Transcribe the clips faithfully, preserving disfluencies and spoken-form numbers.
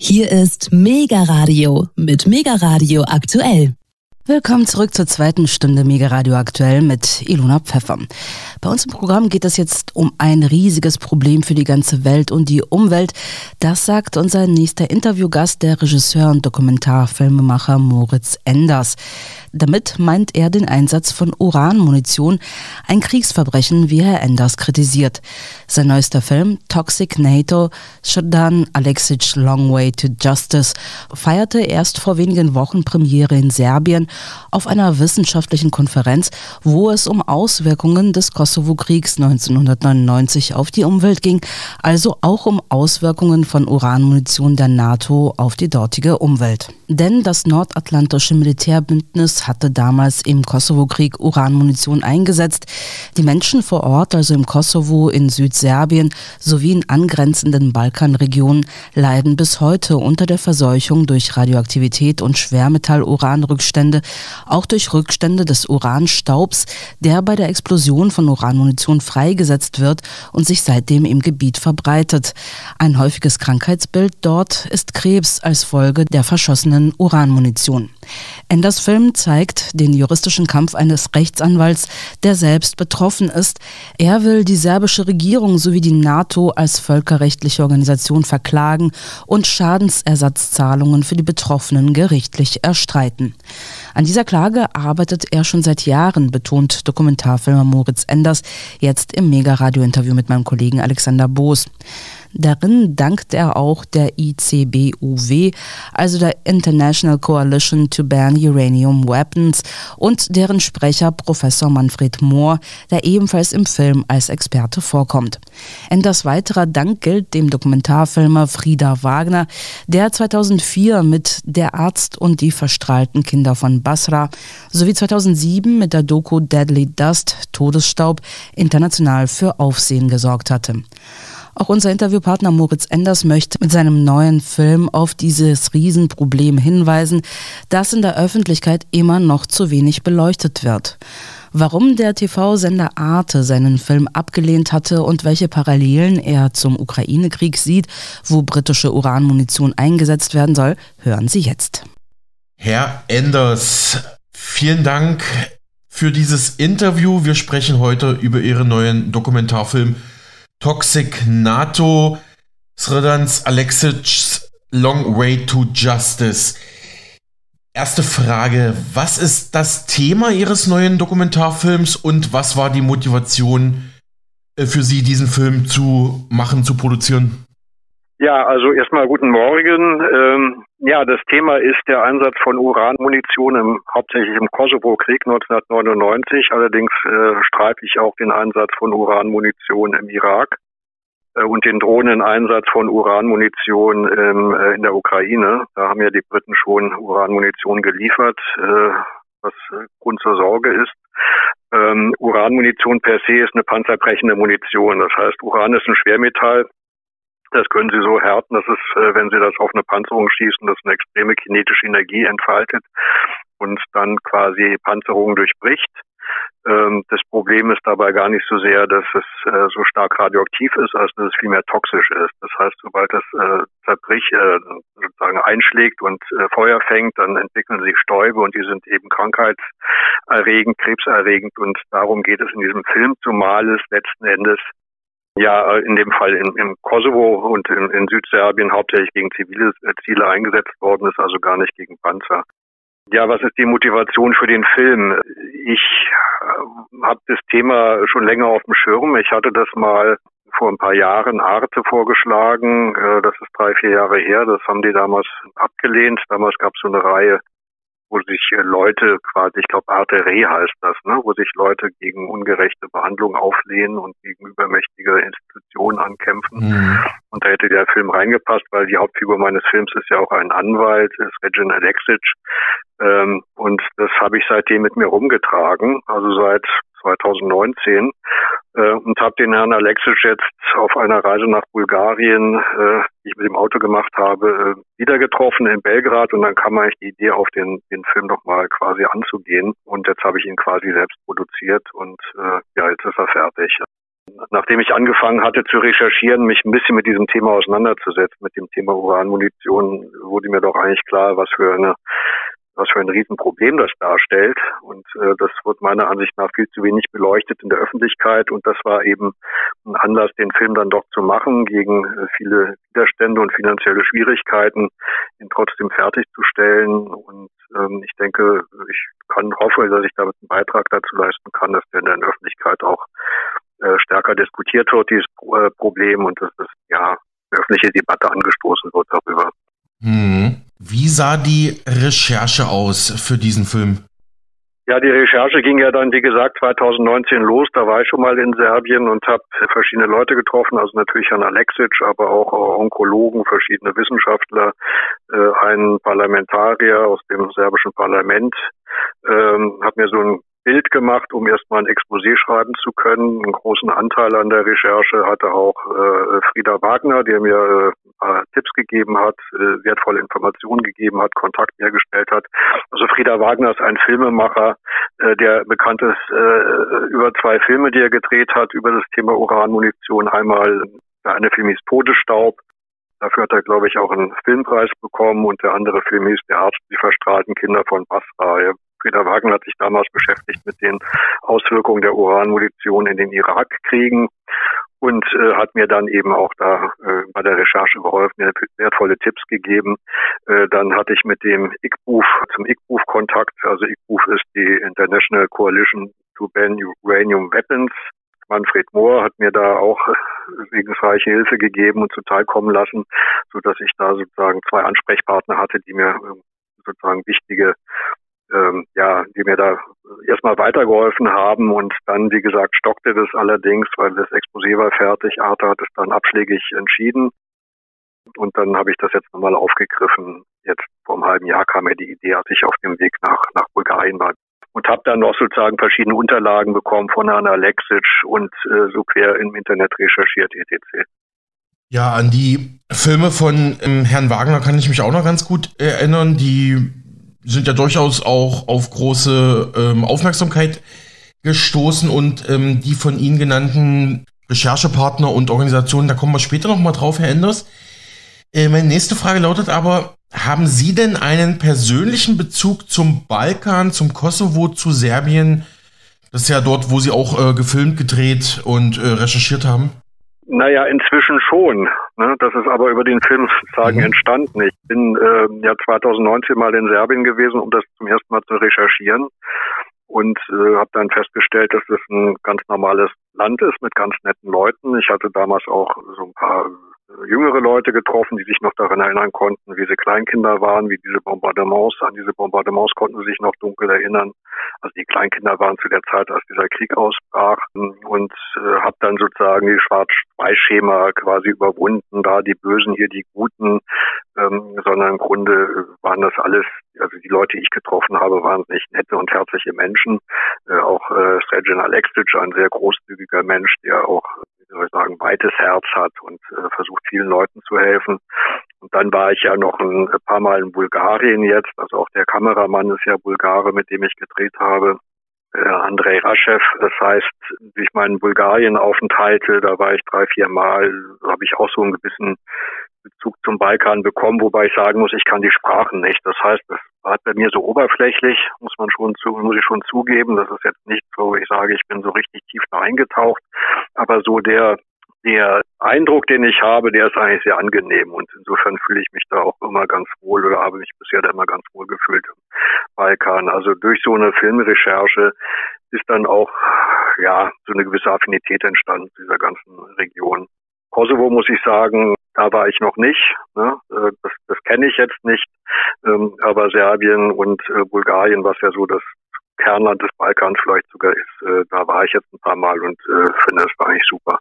Hier ist Mega Radio mit Mega Radio aktuell. Willkommen zurück zur zweiten Stunde Mega Radio aktuell mit Ilona Pfeffer. Bei uns im Programm geht es jetzt um ein riesiges Problem für die ganze Welt und die Umwelt. Das sagt unser nächster Interviewgast, der Regisseur und Dokumentarfilmemacher Moritz Enders. Damit meint er den Einsatz von Uranmunition, ein Kriegsverbrechen, wie Herr Enders kritisiert. Sein neuester Film Toxic NATO, Slobodan Aleksić Long Way to Justice, feierte erst vor wenigen Wochen Premiere in Serbien auf einer wissenschaftlichen Konferenz, wo es um Auswirkungen des Kosovo-Kriegs neunzehnhundertneunundneunzig auf die Umwelt ging, also auch um Auswirkungen von Uranmunition der NATO auf die dortige Umwelt. Denn das nordatlantische Militärbündnis hatte damals im Kosovo-Krieg Uranmunition eingesetzt. Die Menschen vor Ort, also im Kosovo, in Südserbien sowie in angrenzenden Balkanregionen, leiden bis heute unter der Verseuchung durch Radioaktivität und Schwermetall-Uranrückstände, auch durch Rückstände des Uranstaubs, der bei der Explosion von Uranmunition freigesetzt wird und sich seitdem im Gebiet verbreitet. Ein häufiges Krankheitsbild dort ist Krebs als Folge der verschossenen Uranmunition. Enders Film zeigt den juristischen Kampf eines Rechtsanwalts, der selbst betroffen ist. Er will die serbische Regierung sowie die NATO als völkerrechtliche Organisation verklagen und Schadensersatzzahlungen für die Betroffenen gerichtlich erstreiten. An dieser Klage arbeitet er schon seit Jahren, betont Dokumentarfilmer Moritz Enders, jetzt im Mega-Radio-Interview mit meinem Kollegen Alexander Boos. Darin dankt er auch der I C B U W, also der International Coalition to Ban Uranium Weapons, und deren Sprecher Professor Manfred Mohr, der ebenfalls im Film als Experte vorkommt. Enders weiterer Dank gilt dem Dokumentarfilmer Frieder Wagner, der zweitausendvier mit Der Arzt und die verstrahlten Kinder von Basra sowie zweitausendsieben mit der Doku Deadly Dust, Todesstaub, international für Aufsehen gesorgt hatte. Auch unser Interviewpartner Moritz Enders möchte mit seinem neuen Film auf dieses Riesenproblem hinweisen, das in der Öffentlichkeit immer noch zu wenig beleuchtet wird. Warum der T V-Sender Arte seinen Film abgelehnt hatte und welche Parallelen er zum Ukraine-Krieg sieht, wo britische Uranmunition eingesetzt werden soll, hören Sie jetzt. Herr Enders, vielen Dank für dieses Interview. Wir sprechen heute über Ihren neuen Dokumentarfilm Toxic NATO, Slobodan Aleksić Long Way to Justice. Erste Frage, was ist das Thema Ihres neuen Dokumentarfilms und was war die Motivation für Sie, diesen Film zu machen, zu produzieren? Ja, also erstmal guten Morgen. Ähm, ja, das Thema ist der Einsatz von Uranmunition im, hauptsächlich im Kosovo-Krieg neunzehnhundertneunundneunzig. Allerdings äh, streife ich auch den Einsatz von Uranmunition im Irak äh, und den drohenden Einsatz von Uranmunition ähm, äh, in der Ukraine. Da haben ja die Briten schon Uranmunition geliefert, äh, was äh, Grund zur Sorge ist. Ähm, Uranmunition per se ist eine panzerbrechende Munition. Das heißt, Uran ist ein Schwermetall. Das können Sie so härten, dass es, wenn Sie das auf eine Panzerung schießen, dass eine extreme kinetische Energie entfaltet und dann quasi Panzerung durchbricht. Das Problem ist dabei gar nicht so sehr, dass es so stark radioaktiv ist, als dass es vielmehr toxisch ist. Das heißt, sobald das zerbrich, sozusagen einschlägt und Feuer fängt, dann entwickeln sich Stäube und die sind eben krankheitserregend, krebserregend, und darum geht es in diesem Film, zumal es letzten Endes ja in dem Fall in, im Kosovo und in, in Südserbien hauptsächlich gegen zivile Ziele eingesetzt worden ist, also gar nicht gegen Panzer. Ja, was ist die Motivation für den Film? Ich äh, habe das Thema schon länger auf dem Schirm. Ich hatte das mal vor ein paar Jahren Arte vorgeschlagen. Äh, das ist drei, vier Jahre her. Das haben die damals abgelehnt. Damals gab es so eine Reihe, wo sich Leute quasi, ich glaube Arte Re heißt das, ne, wo sich Leute gegen ungerechte Behandlung auflehnen und gegen übermächtige Institutionen ankämpfen. Mhm. Und da hätte der Film reingepasst, weil die Hauptfigur meines Films ist ja auch ein Anwalt, ist Slobodan Aleksić. Ähm, und das habe ich seitdem mit mir rumgetragen, also seit zweitausendneunzehn, äh, und habe den Herrn Aleksić jetzt auf einer Reise nach Bulgarien, äh, die ich mit dem Auto gemacht habe, äh, wieder getroffen in Belgrad, und dann kam eigentlich die Idee auf, den den Film nochmal quasi anzugehen, und jetzt habe ich ihn quasi selbst produziert und äh, ja, jetzt ist er fertig. nachdem ich angefangen hatte zu recherchieren, mich ein bisschen mit diesem Thema auseinanderzusetzen, mit dem Thema Uranmunition, wurde mir doch eigentlich klar, was für eine was für ein Riesenproblem das darstellt. Und äh, das wird meiner Ansicht nach viel zu wenig beleuchtet in der Öffentlichkeit. Und das war eben ein Anlass, den Film dann doch zu machen, gegen äh, viele Widerstände und finanzielle Schwierigkeiten, ihn trotzdem fertigzustellen. Und ähm, ich denke, ich kann hoffe, dass ich damit einen Beitrag dazu leisten kann, dass der in der Öffentlichkeit auch äh, stärker diskutiert wird, dieses äh, Problem, und dass das, ja, eine öffentliche Debatte angestoßen wird darüber. Hm. Wie sah die Recherche aus für diesen Film? Ja, die Recherche ging ja dann, wie gesagt, zwanzig neunzehn los. Da war ich schon mal in Serbien und habe verschiedene Leute getroffen, also natürlich Herrn Aleksic, aber auch Onkologen, verschiedene Wissenschaftler, äh, einen Parlamentarier aus dem serbischen Parlament. Ähm, habe mir so ein Bild gemacht, um erstmal ein Exposé schreiben zu können. Einen großen Anteil an der Recherche hatte auch äh, Frieda Wagner, der mir äh, äh, Tipps gegeben hat, äh, wertvolle Informationen gegeben hat, Kontakt hergestellt hat. Also Frieda Wagner ist ein Filmemacher, äh, der bekannt ist äh, über zwei Filme, die er gedreht hat, über das Thema Uranmunition. Einmal der eine Film hieß Todesstaub. Dafür hat er, glaube ich, auch einen Filmpreis bekommen. Und der andere Film hieß Der Arzt, die verstrahlten Kinder von Basra. Frieda Wagner hat sich damals beschäftigt mit den Auswirkungen der Uranmunition in den Irakkriegen und äh, hat mir dann eben auch da äh, bei der Recherche geholfen, mir wertvolle Tipps gegeben. Äh, dann hatte ich mit dem I C B U F zum I C B U F Kontakt. Also I C B U F ist die International Coalition to Ban Uranium Weapons. Manfred Mohr hat mir da auch segensreiche Hilfe gegeben und zuteilkommen lassen, so dass ich da sozusagen zwei Ansprechpartner hatte, die mir äh, sozusagen wichtige Ähm, ja, die mir da erstmal weitergeholfen haben, und dann, wie gesagt, stockte das allerdings, weil das Exposé war fertig. Arte hat es dann abschlägig entschieden, und dann habe ich das jetzt nochmal aufgegriffen. Jetzt vor einem halben Jahr kam mir die Idee, als ich auf dem Weg nach, nach Bulgarien war, und habe dann noch sozusagen verschiedene Unterlagen bekommen von Herrn Aleksic und äh, so quer im Internet recherchiert, et cetera. Ja, an die Filme von ähm, Herrn Wagner kann ich mich auch noch ganz gut erinnern, die sind ja durchaus auch auf große ähm, Aufmerksamkeit gestoßen, und ähm, die von Ihnen genannten Recherchepartner und Organisationen, da kommen wir später nochmal drauf, Herr Enders. Äh, meine nächste Frage lautet aber, haben Sie denn einen persönlichen Bezug zum Balkan, zum Kosovo, zu Serbien? Das ist ja dort, wo Sie auch äh, gefilmt, gedreht und äh, recherchiert haben. Naja, inzwischen schon. Ne? Das ist aber über den Film sozusagen mhm. entstanden. Ich bin äh, ja zwanzig neunzehn mal in Serbien gewesen, um das zum ersten Mal zu recherchieren, und äh, habe dann festgestellt, dass das ein ganz normales Land ist mit ganz netten Leuten. Ich hatte damals auch so ein paar jüngere Leute getroffen, die sich noch daran erinnern konnten, wie sie Kleinkinder waren, wie diese Bombardements, an diese Bombardements konnten sie sich noch dunkel erinnern. Also die Kleinkinder waren zu der Zeit, als dieser Krieg ausbrach, und äh, habe dann sozusagen die Schwarz-Weiß-Schema quasi überwunden, da die Bösen, hier die Guten, ähm, sondern im Grunde waren das alles, also die Leute, die ich getroffen habe, waren nicht nette und herzliche Menschen. Äh, auch äh, Sređan Aleksic, ein sehr großzügiger Mensch, der auch, wie soll ich sagen, weites Herz hat und äh, versucht, vielen Leuten zu helfen. Und dann war ich ja noch ein paar Mal in Bulgarien jetzt, also auch der Kameramann ist ja Bulgare, mit dem ich gedreht habe, äh, Andrei Raschew. Das heißt, durch meinen Bulgarien-Aufenthalte, da war ich drei, vier Mal, habe ich auch so einen gewissen Bezug zum Balkan bekommen, wobei ich sagen muss, ich kann die Sprachen nicht. Das heißt, das war bei mir so oberflächlich, muss man schon zu, muss ich schon zugeben. Das ist jetzt nicht so, ich sage, ich bin so richtig tief da eingetaucht, aber so der Der Eindruck, den ich habe, der ist eigentlich sehr angenehm, und insofern fühle ich mich da auch immer ganz wohl oder habe mich bisher da immer ganz wohl gefühlt im Balkan. Also durch so eine Filmrecherche ist dann auch, ja, so eine gewisse Affinität entstanden zu dieser ganzen Region. Kosovo, muss ich sagen, da war ich noch nicht, ne? Das, das kenne ich jetzt nicht, aber Serbien und Bulgarien, was ja so das Kernland des Balkans vielleicht sogar ist, da war ich jetzt ein paar Mal und finde es eigentlich super.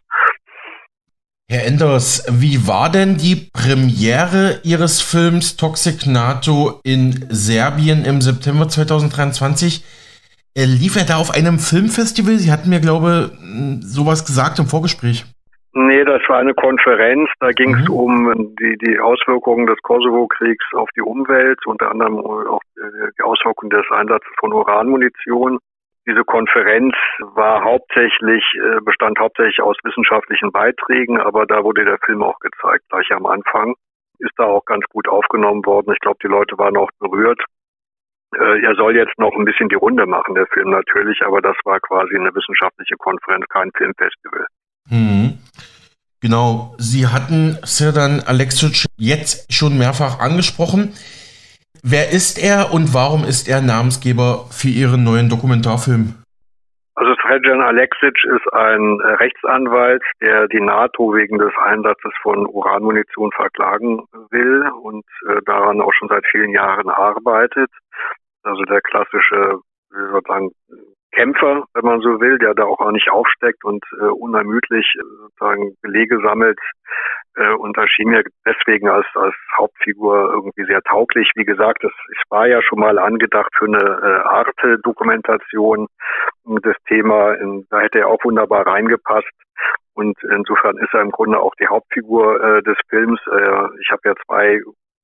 Herr Enders, wie war denn die Premiere Ihres Films Toxic NATO in Serbien im September zwanzig dreiundzwanzig? Lief er da auf einem Filmfestival? Sie hatten mir, glaube ich, sowas gesagt im Vorgespräch. Nee, das war eine Konferenz. Da ging es mhm. um die, die Auswirkungen des Kosovo-Kriegs auf die Umwelt, unter anderem auch die Auswirkungen des Einsatzes von Uranmunition. Diese Konferenz war hauptsächlich, bestand hauptsächlich aus wissenschaftlichen Beiträgen, aber da wurde der Film auch gezeigt, gleich am Anfang. Ist da auch ganz gut aufgenommen worden. Ich glaube, die Leute waren auch berührt. Äh, er soll jetzt noch ein bisschen die Runde machen, der Film natürlich, aber das war quasi eine wissenschaftliche Konferenz, kein Filmfestival. Mhm. Genau, Sie hatten Srdan Aleksić jetzt schon mehrfach angesprochen. Wer ist er und warum ist er Namensgeber für Ihren neuen Dokumentarfilm? Also Srdan Aleksić ist ein Rechtsanwalt, der die NATO wegen des Einsatzes von Uranmunition verklagen will und äh, daran auch schon seit vielen Jahren arbeitet. Also der klassische, wie soll ich sagen, Kämpfer, wenn man so will, der da auch nicht aufsteckt und äh, unermüdlich äh, sozusagen Belege sammelt äh, und erschien mir deswegen als als Hauptfigur irgendwie sehr tauglich. Wie gesagt, es, es war ja schon mal angedacht für eine äh, Arte-Dokumentation das Thema, in, da hätte er auch wunderbar reingepasst. Und insofern ist er im Grunde auch die Hauptfigur äh, des Films. Äh, ich habe ja zwei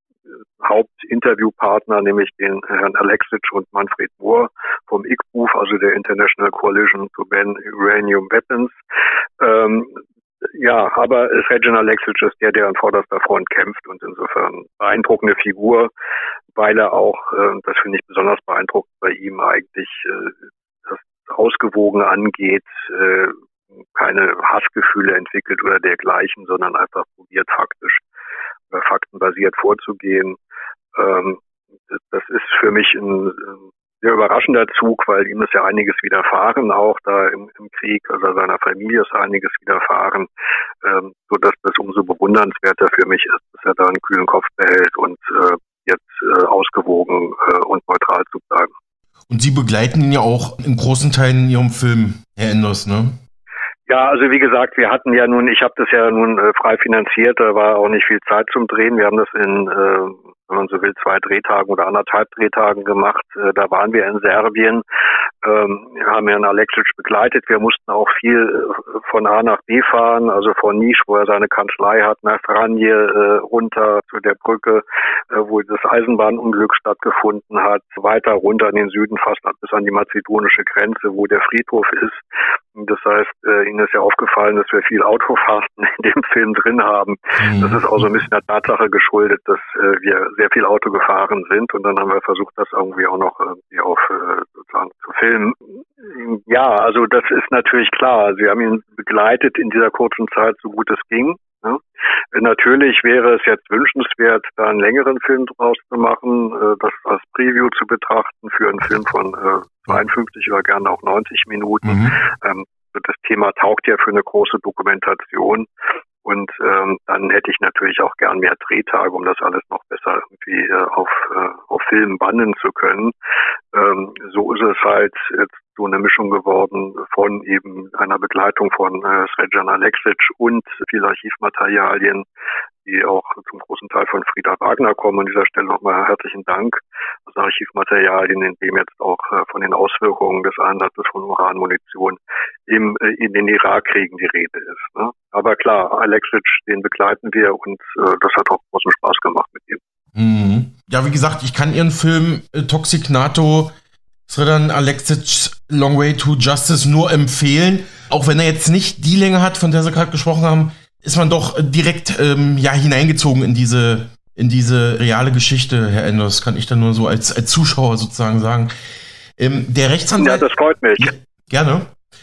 Hauptinterviewpartner, nämlich den Herrn Aleksić und Manfred Mohr vom I C B U F, also der International Coalition to Ban Uranium Weapons. Ähm, ja, aber Srdan Aleksić ist der, der an vorderster Front kämpft und insofern beeindruckende Figur, weil er auch, äh, das finde ich besonders beeindruckend bei ihm eigentlich, äh, das Ausgewogene angeht, äh, keine Hassgefühle entwickelt oder dergleichen, sondern einfach probiert faktisch oder faktenbasiert vorzugehen. Ähm, das ist für mich ein, ein sehr überraschender Zug, weil ihm ist ja einiges widerfahren, auch da im, im Krieg, also seiner Familie ist einiges widerfahren, ähm, so dass das umso bewundernswerter für mich ist, dass er da einen kühlen Kopf behält und äh, jetzt äh, ausgewogen äh, und neutral zu bleiben. Und Sie begleiten ihn ja auch in großen Teilen in Ihrem Film, Herr Enders, ne? Ja, also wie gesagt, wir hatten ja nun, ich habe das ja nun äh, frei finanziert, da war auch nicht viel Zeit zum Drehen. Wir haben das in, äh, wenn man so will, zwei Drehtagen oder anderthalb Drehtagen gemacht. Äh, da waren wir in Serbien. Ähm, wir haben Herrn Aleksić begleitet. Wir mussten auch viel äh, von A nach B fahren, also von Niš, wo er seine Kanzlei hat, nach Vranje äh, runter zu der Brücke, äh, wo das Eisenbahnunglück stattgefunden hat, weiter runter in den Süden, fast bis an die mazedonische Grenze, wo der Friedhof ist. Das heißt, äh, Ihnen ist ja aufgefallen, dass wir viel Autofahrten in dem Film drin haben. Mhm. Das ist auch so ein bisschen der Tatsache geschuldet, dass äh, wir sehr viel Auto gefahren sind und dann haben wir versucht, das irgendwie auch noch irgendwie auf äh, sozusagen zu filmen. Ja, also das ist natürlich klar. Sie haben ihn begleitet in dieser kurzen Zeit, so gut es ging. Ne? Natürlich wäre es jetzt wünschenswert, da einen längeren Film draus zu machen, äh, das als Preview zu betrachten für einen Film von äh, zweiundfünfzig oder gerne auch neunzig Minuten. Mhm. Ähm, das Thema taugt ja für eine große Dokumentation und ähm, dann hätte ich natürlich auch gern mehr Drehtage, um das alles noch besser irgendwie äh, auf, äh, auf Film bannen zu können. Ähm, so ist es halt jetzt so eine Mischung geworden von eben einer Begleitung von äh, Srdan Aleksić und viel Archivmaterialien, die auch zum großen Teil von Frieda Wagner kommen. An dieser Stelle nochmal herzlichen Dank. Also Archivmaterialien, in dem jetzt auch äh, von den Auswirkungen des Einsatzes von Uranmunition im, äh, in den Irakkriegen die Rede ist. Ne? Aber klar, Aleksić, den begleiten wir und äh, das hat auch großen Spaß gemacht mit ihm. Mhm. Ja, wie gesagt, ich kann Ihren Film äh, Toxic NATO, Srdan Aleksić, Long Way to Justice nur empfehlen. Auch wenn er jetzt nicht die Länge hat, von der Sie gerade gesprochen haben, ist man doch direkt ähm, ja hineingezogen in diese in diese reale Geschichte, Herr Enders, kann ich dann nur so als als Zuschauer sozusagen sagen. Ähm, der Rechtsanwalt. Ja, das freut mich. Ja, gerne.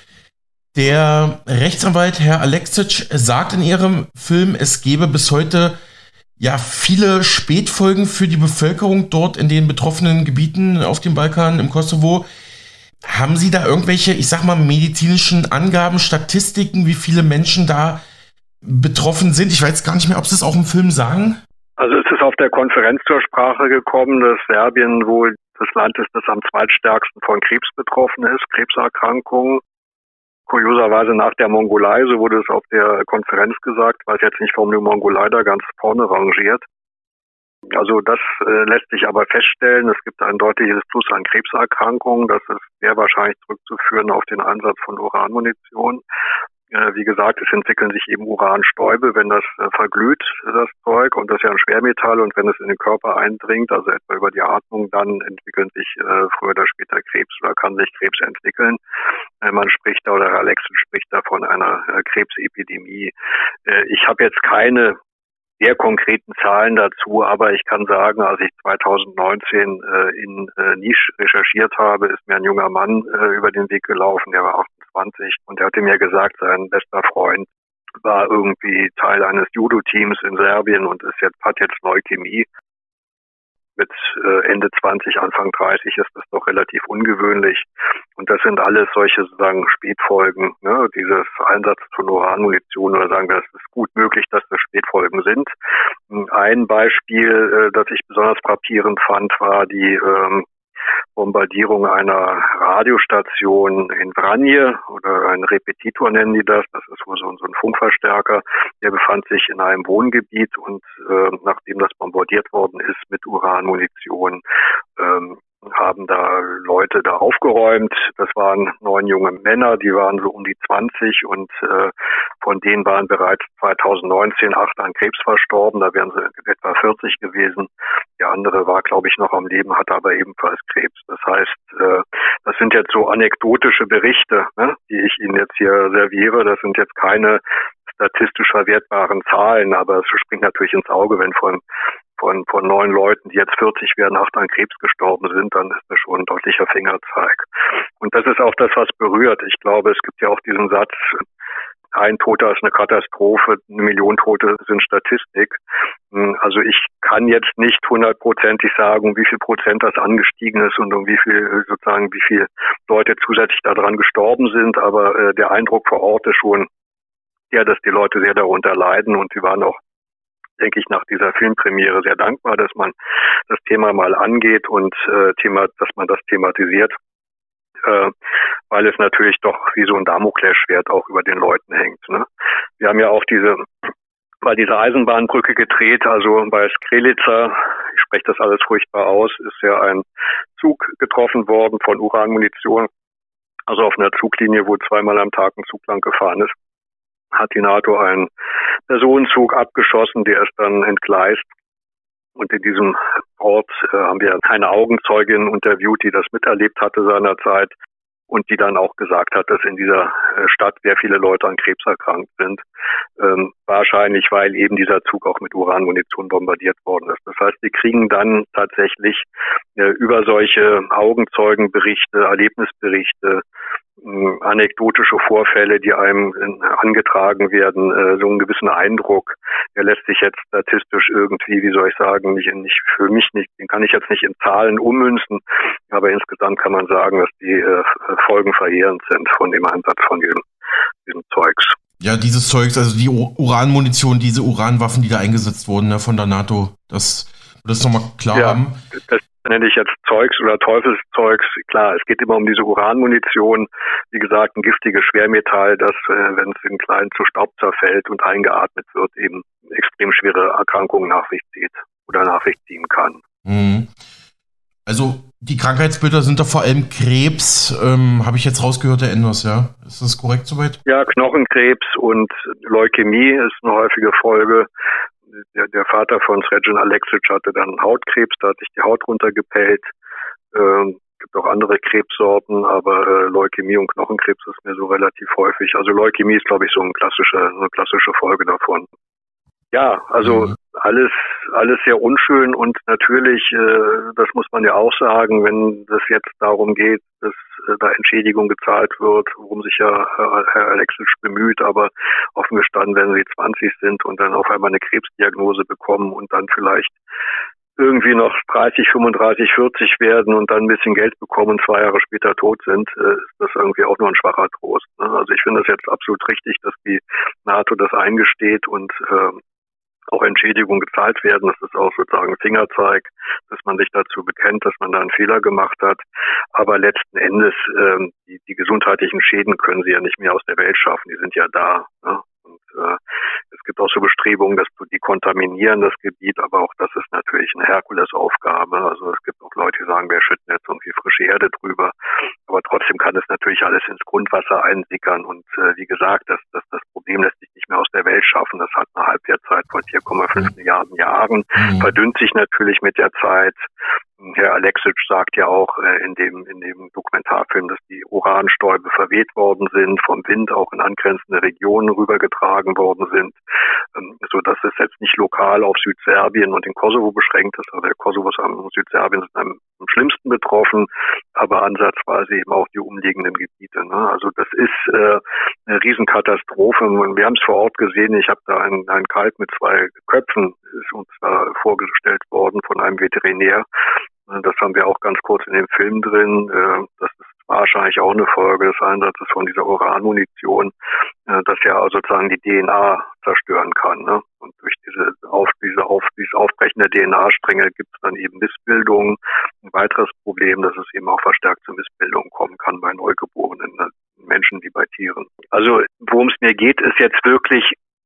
Der Rechtsanwalt Herr Aleksić sagt in Ihrem Film, es gebe bis heute ja viele Spätfolgen für die Bevölkerung dort in den betroffenen Gebieten auf dem Balkan, im Kosovo. Haben Sie da irgendwelche, ich sag mal, medizinischen Angaben, Statistiken, wie viele Menschen da betroffen sind? Ich weiß gar nicht mehr, ob Sie es auch im Film sagen. Also es ist auf der Konferenz zur Sprache gekommen, dass Serbien wohl das Land ist, das am zweitstärksten von Krebs betroffen ist, Krebserkrankungen. Kurioserweise nach der Mongolei, so wurde es auf der Konferenz gesagt, weiß jetzt nicht, warum die Mongolei da ganz vorne rangiert. Also das äh, lässt sich aber feststellen, es gibt ein deutliches Plus an Krebserkrankungen, das ist sehr wahrscheinlich zurückzuführen auf den Einsatz von Uranmunition. Wie gesagt, es entwickeln sich eben Uranstäube, wenn das verglüht, das Zeug, und das ist ja ein Schwermetall, und wenn es in den Körper eindringt, also etwa über die Atmung, dann entwickeln sich früher oder später Krebs oder kann sich Krebs entwickeln. Man spricht da, oder Herr Alexel spricht da von einer Krebsepidemie. Ich habe jetzt keine sehr konkreten Zahlen dazu, aber ich kann sagen, als ich zweitausendneunzehn äh, in äh, Nisch recherchiert habe, ist mir ein junger Mann äh, über den Weg gelaufen, der war achtundzwanzig, und der hatte mir gesagt, sein bester Freund war irgendwie Teil eines Judo-Teams in Serbien und ist jetzt, hat jetzt Leukämie. Mit äh, Ende zwanzig, Anfang dreißig ist das doch relativ ungewöhnlich. Und das sind alles solche sozusagen Spätfolgen, ne, dieses Einsatz von Uranmunition, oder sagen wir, es ist gut möglich, dass das Spätfolgen sind. Ein Beispiel, äh, das ich besonders frappierend fand, war die ähm, Bombardierung einer Radiostation in Vranje, oder ein Repetitor nennen die das. Das ist wohl so, so ein Funkverstärker. Der befand sich in einem Wohngebiet, und äh, nachdem das bombardiert worden ist mit Uranmunition, ähm, haben da Leute da aufgeräumt. Das waren neun junge Männer, die waren so um die zwanzig, und äh, von denen waren bereits zweitausendneunzehn acht an Krebs verstorben. Da wären sie etwa vierzig gewesen. Der andere war, glaube ich, noch am Leben, hatte aber ebenfalls Krebs. Das heißt, äh, das sind jetzt so anekdotische Berichte, ne, die ich Ihnen jetzt hier serviere. Das sind jetzt keine statistisch verwertbaren Zahlen, aber es springt natürlich ins Auge, wenn von Von, von neun Leuten, die jetzt vierzig werden, acht an Krebs gestorben sind, dann ist das schon ein deutlicher Fingerzeig. Und das ist auch das, was berührt. Ich glaube, es gibt ja auch diesen Satz, ein Toter ist eine Katastrophe, eine Million Tote sind Statistik. Also ich kann jetzt nicht hundertprozentig sagen, wie viel Prozent das angestiegen ist und um wie viel, sozusagen, wie viel Leute zusätzlich daran gestorben sind, aber äh, der Eindruck vor Ort ist schon der, dass die Leute sehr darunter leiden, und sie waren auch, denke ich, nach dieser Filmpremiere sehr dankbar, dass man das Thema mal angeht und äh, Thema, dass man das thematisiert, äh, weil es natürlich doch wie so ein Damoklesschwert auch über den Leuten hängt. Ne? Wir haben ja auch diese, bei dieser Eisenbahnbrücke gedreht, also bei Skrelica, ich spreche das alles furchtbar aus, ist ja ein Zug getroffen worden von Uranmunition, also auf einer Zuglinie, wo zweimal am Tag ein Zug lang gefahren ist, hat die NATO einen Personenzug abgeschossen, der ist dann entgleist. Und in diesem Ort äh, haben wir eine Augenzeugin interviewt, die das miterlebt hatte seinerzeit und die dann auch gesagt hat, dass in dieser äh, Stadt sehr viele Leute an Krebs erkrankt sind. Ähm, wahrscheinlich, weil eben dieser Zug auch mit Uranmunition bombardiert worden ist. Das heißt, wir kriegen dann tatsächlich äh, über solche Augenzeugenberichte, Erlebnisberichte, anekdotische Vorfälle, die einem angetragen werden, so einen gewissen Eindruck. Der lässt sich jetzt statistisch irgendwie, wie soll ich sagen, nicht, nicht für mich nicht, den kann ich jetzt nicht in Zahlen ummünzen, aber insgesamt kann man sagen, dass die äh, Folgen verheerend sind von dem Einsatz von diesem, diesem Zeugs. Ja, dieses Zeugs, also die Uranmunition, diese Uranwaffen, die da eingesetzt wurden, ne, von der NATO, das, das nochmal klar ja, haben. Das nenne ich jetzt Zeugs oder Teufelszeugs. Klar, es geht immer um diese Uranmunition. Wie gesagt, ein giftiges Schwermetall, das, äh, wenn es in kleinen zu Staub zerfällt und eingeatmet wird, eben extrem schwere Erkrankungen nach sich zieht oder nach sich ziehen kann. Mhm. Also die Krankheitsbilder sind da vor allem Krebs, ähm, habe ich jetzt rausgehört, Herr Enders, ja? Ist das korrekt soweit? Ja, Knochenkrebs und Leukämie ist eine häufige Folge. Der, der Vater von Srećan Aleksić hatte dann Hautkrebs, da hat sich die Haut runtergepellt. Ähm, gibt auch andere Krebssorten, aber äh, Leukämie und Knochenkrebs ist mir so relativ häufig. Also Leukämie ist, glaube ich, so eine klassische, so eine klassische Folge davon. Ja, also mhm. alles, alles sehr unschön, und natürlich, äh, das muss man ja auch sagen, wenn das jetzt darum geht, dass äh, da Entschädigung gezahlt wird, worum sich ja äh, Herr Aleksić bemüht, aber offen gestanden, wenn sie zwanzig sind und dann auf einmal eine Krebsdiagnose bekommen und dann vielleicht irgendwie noch dreißig, fünfunddreißig, vierzig werden und dann ein bisschen Geld bekommen und zwei Jahre später tot sind, äh, ist das irgendwie auch nur ein schwacher Trost. Ne? Also ich finde das jetzt absolut richtig, dass die NATO das eingesteht und äh, auch Entschädigungen gezahlt werden. Das ist auch sozusagen ein Fingerzeig, dass man sich dazu bekennt, dass man da einen Fehler gemacht hat. Aber letzten Endes, ähm, die, die gesundheitlichen Schäden können sie ja nicht mehr aus der Welt schaffen. Die sind ja da. Ne? Und äh, es gibt auch so Bestrebungen, dass die kontaminieren das Gebiet, aber auch das ist natürlich eine Herkulesaufgabe. Also es gibt auch Leute, die sagen, wir schütten jetzt irgendwie frische Erde drüber. Aber trotzdem kann es natürlich alles ins Grundwasser einsickern. Und äh, wie gesagt, dass, dass mehr aus der Welt schaffen. Das hat eine Halbwertszeit von vier Komma fünf mhm. Milliarden Jahren, mhm. verdünnt sich natürlich mit der Zeit. Herr Alexic sagt ja auch äh, in dem in dem Dokumentarfilm, dass die Uranstäube verweht worden sind, vom Wind auch in angrenzende Regionen rübergetragen worden sind, ähm, so dass es jetzt nicht lokal auf Südserbien und den Kosovo beschränkt ist. Also der Kosovo und Südserbien sind am, am schlimmsten betroffen, aber ansatzweise eben auch die umliegenden Gebiete. Ne? Also das ist äh, eine Riesenkatastrophe. Und wir haben es vor Ort gesehen. Ich habe da einen, einen Kalb mit zwei Köpfen, ist uns da vorgestellt worden von einem Veterinär. Das haben wir auch ganz kurz in dem Film drin. Das ist wahrscheinlich auch eine Folge des Einsatzes von dieser Uranmunition, dass ja sozusagen die D N A zerstören kann. Ne? Und durch diese, auf, diese auf, dieses Aufbrechen der D N A-Stränge gibt es dann eben Missbildungen. Ein weiteres Problem, dass es eben auch verstärkt zu Missbildungen kommen kann bei Neugeborenen, ne? Menschen wie bei Tieren. Also worum es mir geht, ist jetzt wirklich,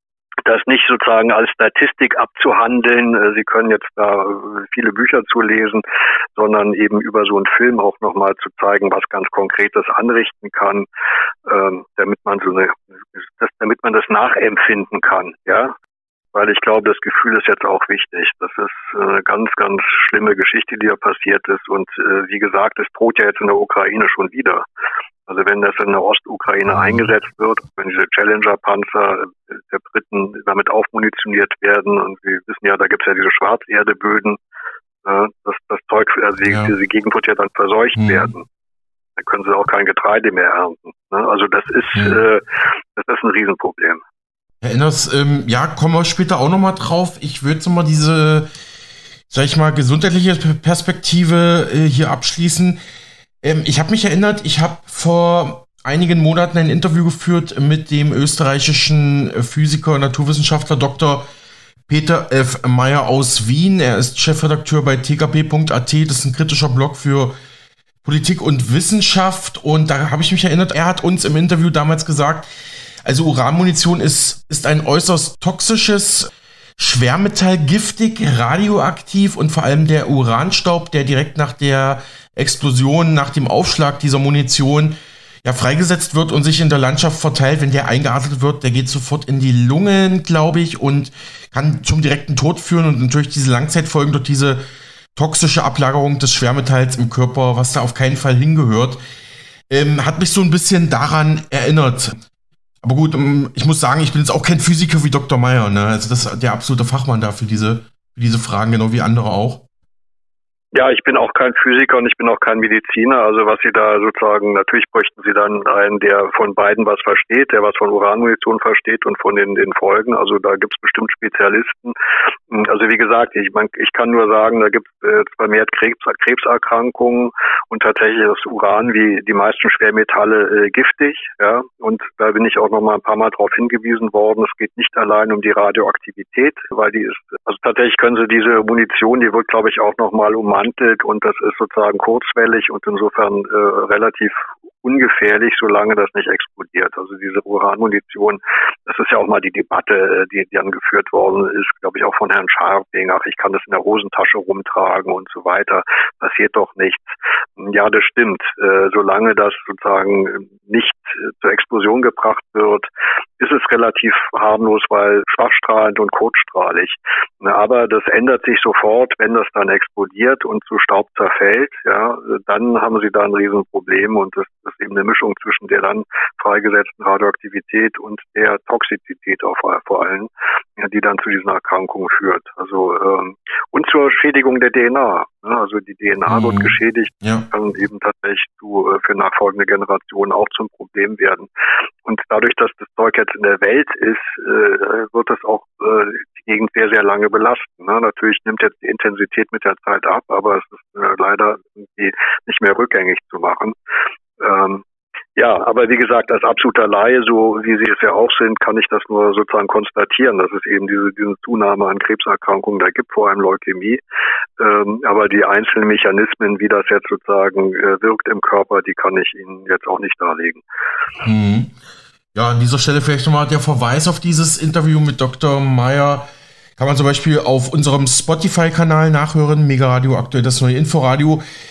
das nicht sozusagen als Statistik abzuhandeln. Sie können jetzt da viele Bücher zu lesen, sondern eben über so einen Film auch nochmal zu zeigen, was ganz Konkretes anrichten kann, ähm, damit man so eine, das, damit man das nachempfinden kann, ja. Weil ich glaube, das Gefühl ist jetzt auch wichtig. Das ist eine ganz, ganz schlimme Geschichte, die da passiert ist. Und äh, wie gesagt, es droht ja jetzt in der Ukraine schon wieder. Also wenn das in der Ostukraine eingesetzt wird, wenn diese Challenger-Panzer der Briten damit aufmunitioniert werden, und wir wissen ja, da gibt es ja diese Schwarzerdeböden, äh, das, das Zeug, also die, ja. diese Gegend wird ja dann verseucht mhm. werden. Dann können sie auch kein Getreide mehr ernten. Ne? Also das ist, mhm. äh, das ist ein Riesenproblem. Herr Enders, ähm, ja, kommen wir später auch nochmal drauf. Ich würde so mal diese, sag ich mal, gesundheitliche Perspektive äh, hier abschließen. Ähm, ich habe mich erinnert, ich habe vor einigen Monaten ein Interview geführt mit dem österreichischen Physiker und Naturwissenschaftler Doktor Peter F. Meyer aus Wien. Er ist Chefredakteur bei t k p punkt a t. Das ist ein kritischer Blog für Politik und Wissenschaft. Und da habe ich mich erinnert, er hat uns im Interview damals gesagt, also Uranmunition ist, ist ein äußerst toxisches Schwermetall, giftig, radioaktiv, und vor allem der Uranstaub, der direkt nach der Explosion, nach dem Aufschlag dieser Munition ja freigesetzt wird und sich in der Landschaft verteilt, wenn der eingeatmet wird, der geht sofort in die Lungen, glaube ich, und kann zum direkten Tod führen, und natürlich diese Langzeitfolgen durch diese toxische Ablagerung des Schwermetalls im Körper, was da auf keinen Fall hingehört, ähm, hat mich so ein bisschen daran erinnert. Aber gut, ich muss sagen, ich bin jetzt auch kein Physiker wie Doktor Meyer, ne? Also das ist der absolute Fachmann da für diese, für diese Fragen, genau wie andere auch. Ja, ich bin auch kein Physiker und ich bin auch kein Mediziner. Also was Sie da sozusagen, natürlich bräuchten Sie dann einen, der von beiden was versteht, der was von Uranmunition versteht und von den, den Folgen. Also da gibt es bestimmt Spezialisten. Also wie gesagt, ich, man, ich kann nur sagen, da gibt es äh, vermehrt Krebs, Krebserkrankungen, und tatsächlich ist Uran wie die meisten Schwermetalle äh, giftig. Ja, und da bin ich auch noch mal ein paar Mal darauf hingewiesen worden. Es geht nicht allein um die Radioaktivität, weil die ist, also tatsächlich können Sie diese Munition, die wird, glaube ich, auch noch mal um und das ist sozusagen kurzwellig und insofern äh, relativ ungefährlich, solange das nicht explodiert. Also diese Uranmunition, das ist ja auch mal die Debatte, die, die angeführt worden ist, glaube ich, auch von Herrn Scharping. Ach, ich kann das in der Hosentasche rumtragen und so weiter. Passiert doch nichts. Ja, das stimmt. Äh, solange das sozusagen nicht äh, zur Explosion gebracht wird, ist es relativ harmlos, weil schwachstrahlend und kurzstrahlig. Aber das ändert sich sofort, wenn das dann explodiert und zu Staub zerfällt. Ja, dann haben Sie da ein Riesenproblem, und das ist eben eine Mischung zwischen der dann freigesetzten Radioaktivität und der Toxizität auch vor allem, ja, die dann zu diesen Erkrankungen führt. Also ähm, und zur Schädigung der D N A. Ne? Also die D N A mhm. wird geschädigt, ja. kann eben tatsächlich zu, äh, für nachfolgende Generationen auch zum Problem werden. Und dadurch, dass das Zeug jetzt in der Welt ist, äh, wird es auch äh, die Gegend sehr, sehr lange belasten. Ne? Natürlich nimmt jetzt die Intensität mit der Zeit ab, aber es ist äh, leider irgendwie nicht mehr rückgängig zu machen. Ähm, ja, aber wie gesagt, als absoluter Laie, so wie Sie es ja auch sind, kann ich das nur sozusagen konstatieren, dass es eben diese, diese Zunahme an Krebserkrankungen da gibt, vor allem Leukämie. Ähm, aber die einzelnen Mechanismen, wie das jetzt sozusagen äh, wirkt im Körper, die kann ich Ihnen jetzt auch nicht darlegen. Hm. Ja, an dieser Stelle vielleicht nochmal der Verweis auf dieses Interview mit Doktor Meyer. Kann man zum Beispiel auf unserem Spotify-Kanal nachhören, Mega Radio aktuell, das neue Inforadio.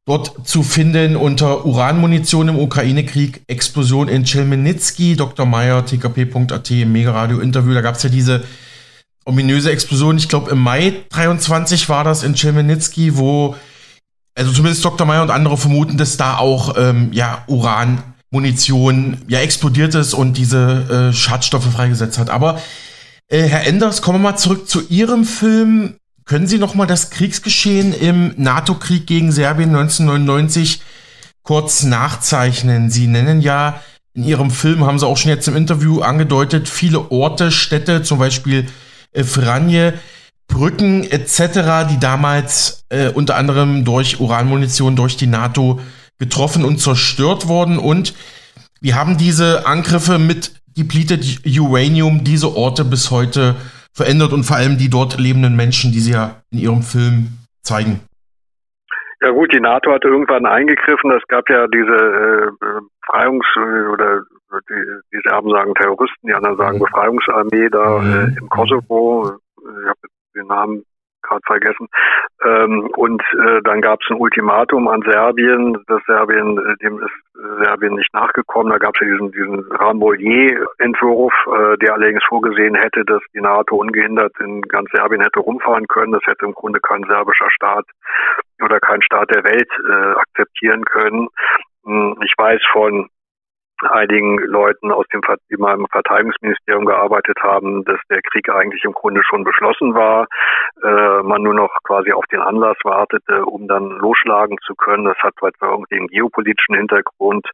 dort zu finden unter Uranmunition im Ukraine-Krieg, Explosion in Chmelnyzkyj, Doktor Meyer, T K P Punkt A T, Mega-Radio-Interview, da gab es ja diese ominöse Explosion, ich glaube im Mai dreiundzwanzig war das in Chmelnyzkyj, wo, also zumindest Doktor Meyer und andere vermuten, dass da auch ähm, ja, Uranmunition ja explodiert ist und diese äh, Schadstoffe freigesetzt hat. Aber äh, Herr Enders, kommen wir mal zurück zu Ihrem Film. Können Sie noch mal das Kriegsgeschehen im NATO-Krieg gegen Serbien neunzehnhundertneunundneunzig kurz nachzeichnen? Sie nennen ja in Ihrem Film, haben Sie auch schon jetzt im Interview angedeutet, viele Orte, Städte, zum Beispiel äh, Vranje, Brücken et cetera, die damals äh, unter anderem durch Uranmunition durch die NATO getroffen und zerstört wurden. Und wir haben diese Angriffe mit depleted Uranium, diese Orte bis heute verändert und vor allem die dort lebenden Menschen, die Sie ja in Ihrem Film zeigen. Ja gut, die NATO hatte irgendwann eingegriffen. Es gab ja diese äh, Befreiungs- oder die, die Serben sagen Terroristen, die anderen sagen Befreiungsarmee da mhm. äh, im Kosovo. Ich habe den Namen gerade vergessen. Ähm, und äh, dann gab es ein Ultimatum an Serbien, dass Serbien, äh, dem ist Serbien nicht nachgekommen. Da gab es ja diesen, diesen Rambouillet-Entwurf, äh, der allerdings vorgesehen hätte, dass die NATO ungehindert in ganz Serbien hätte rumfahren können. Das hätte im Grunde kein serbischer Staat oder kein Staat der Welt äh, akzeptieren können. Ich weiß von einigen Leuten aus dem, die mal im Verteidigungsministerium gearbeitet haben, dass der Krieg eigentlich im Grunde schon beschlossen war, äh, man nur noch quasi auf den Anlass wartete, um dann losschlagen zu können. Das hat zwar irgendwie einen geopolitischen Hintergrund.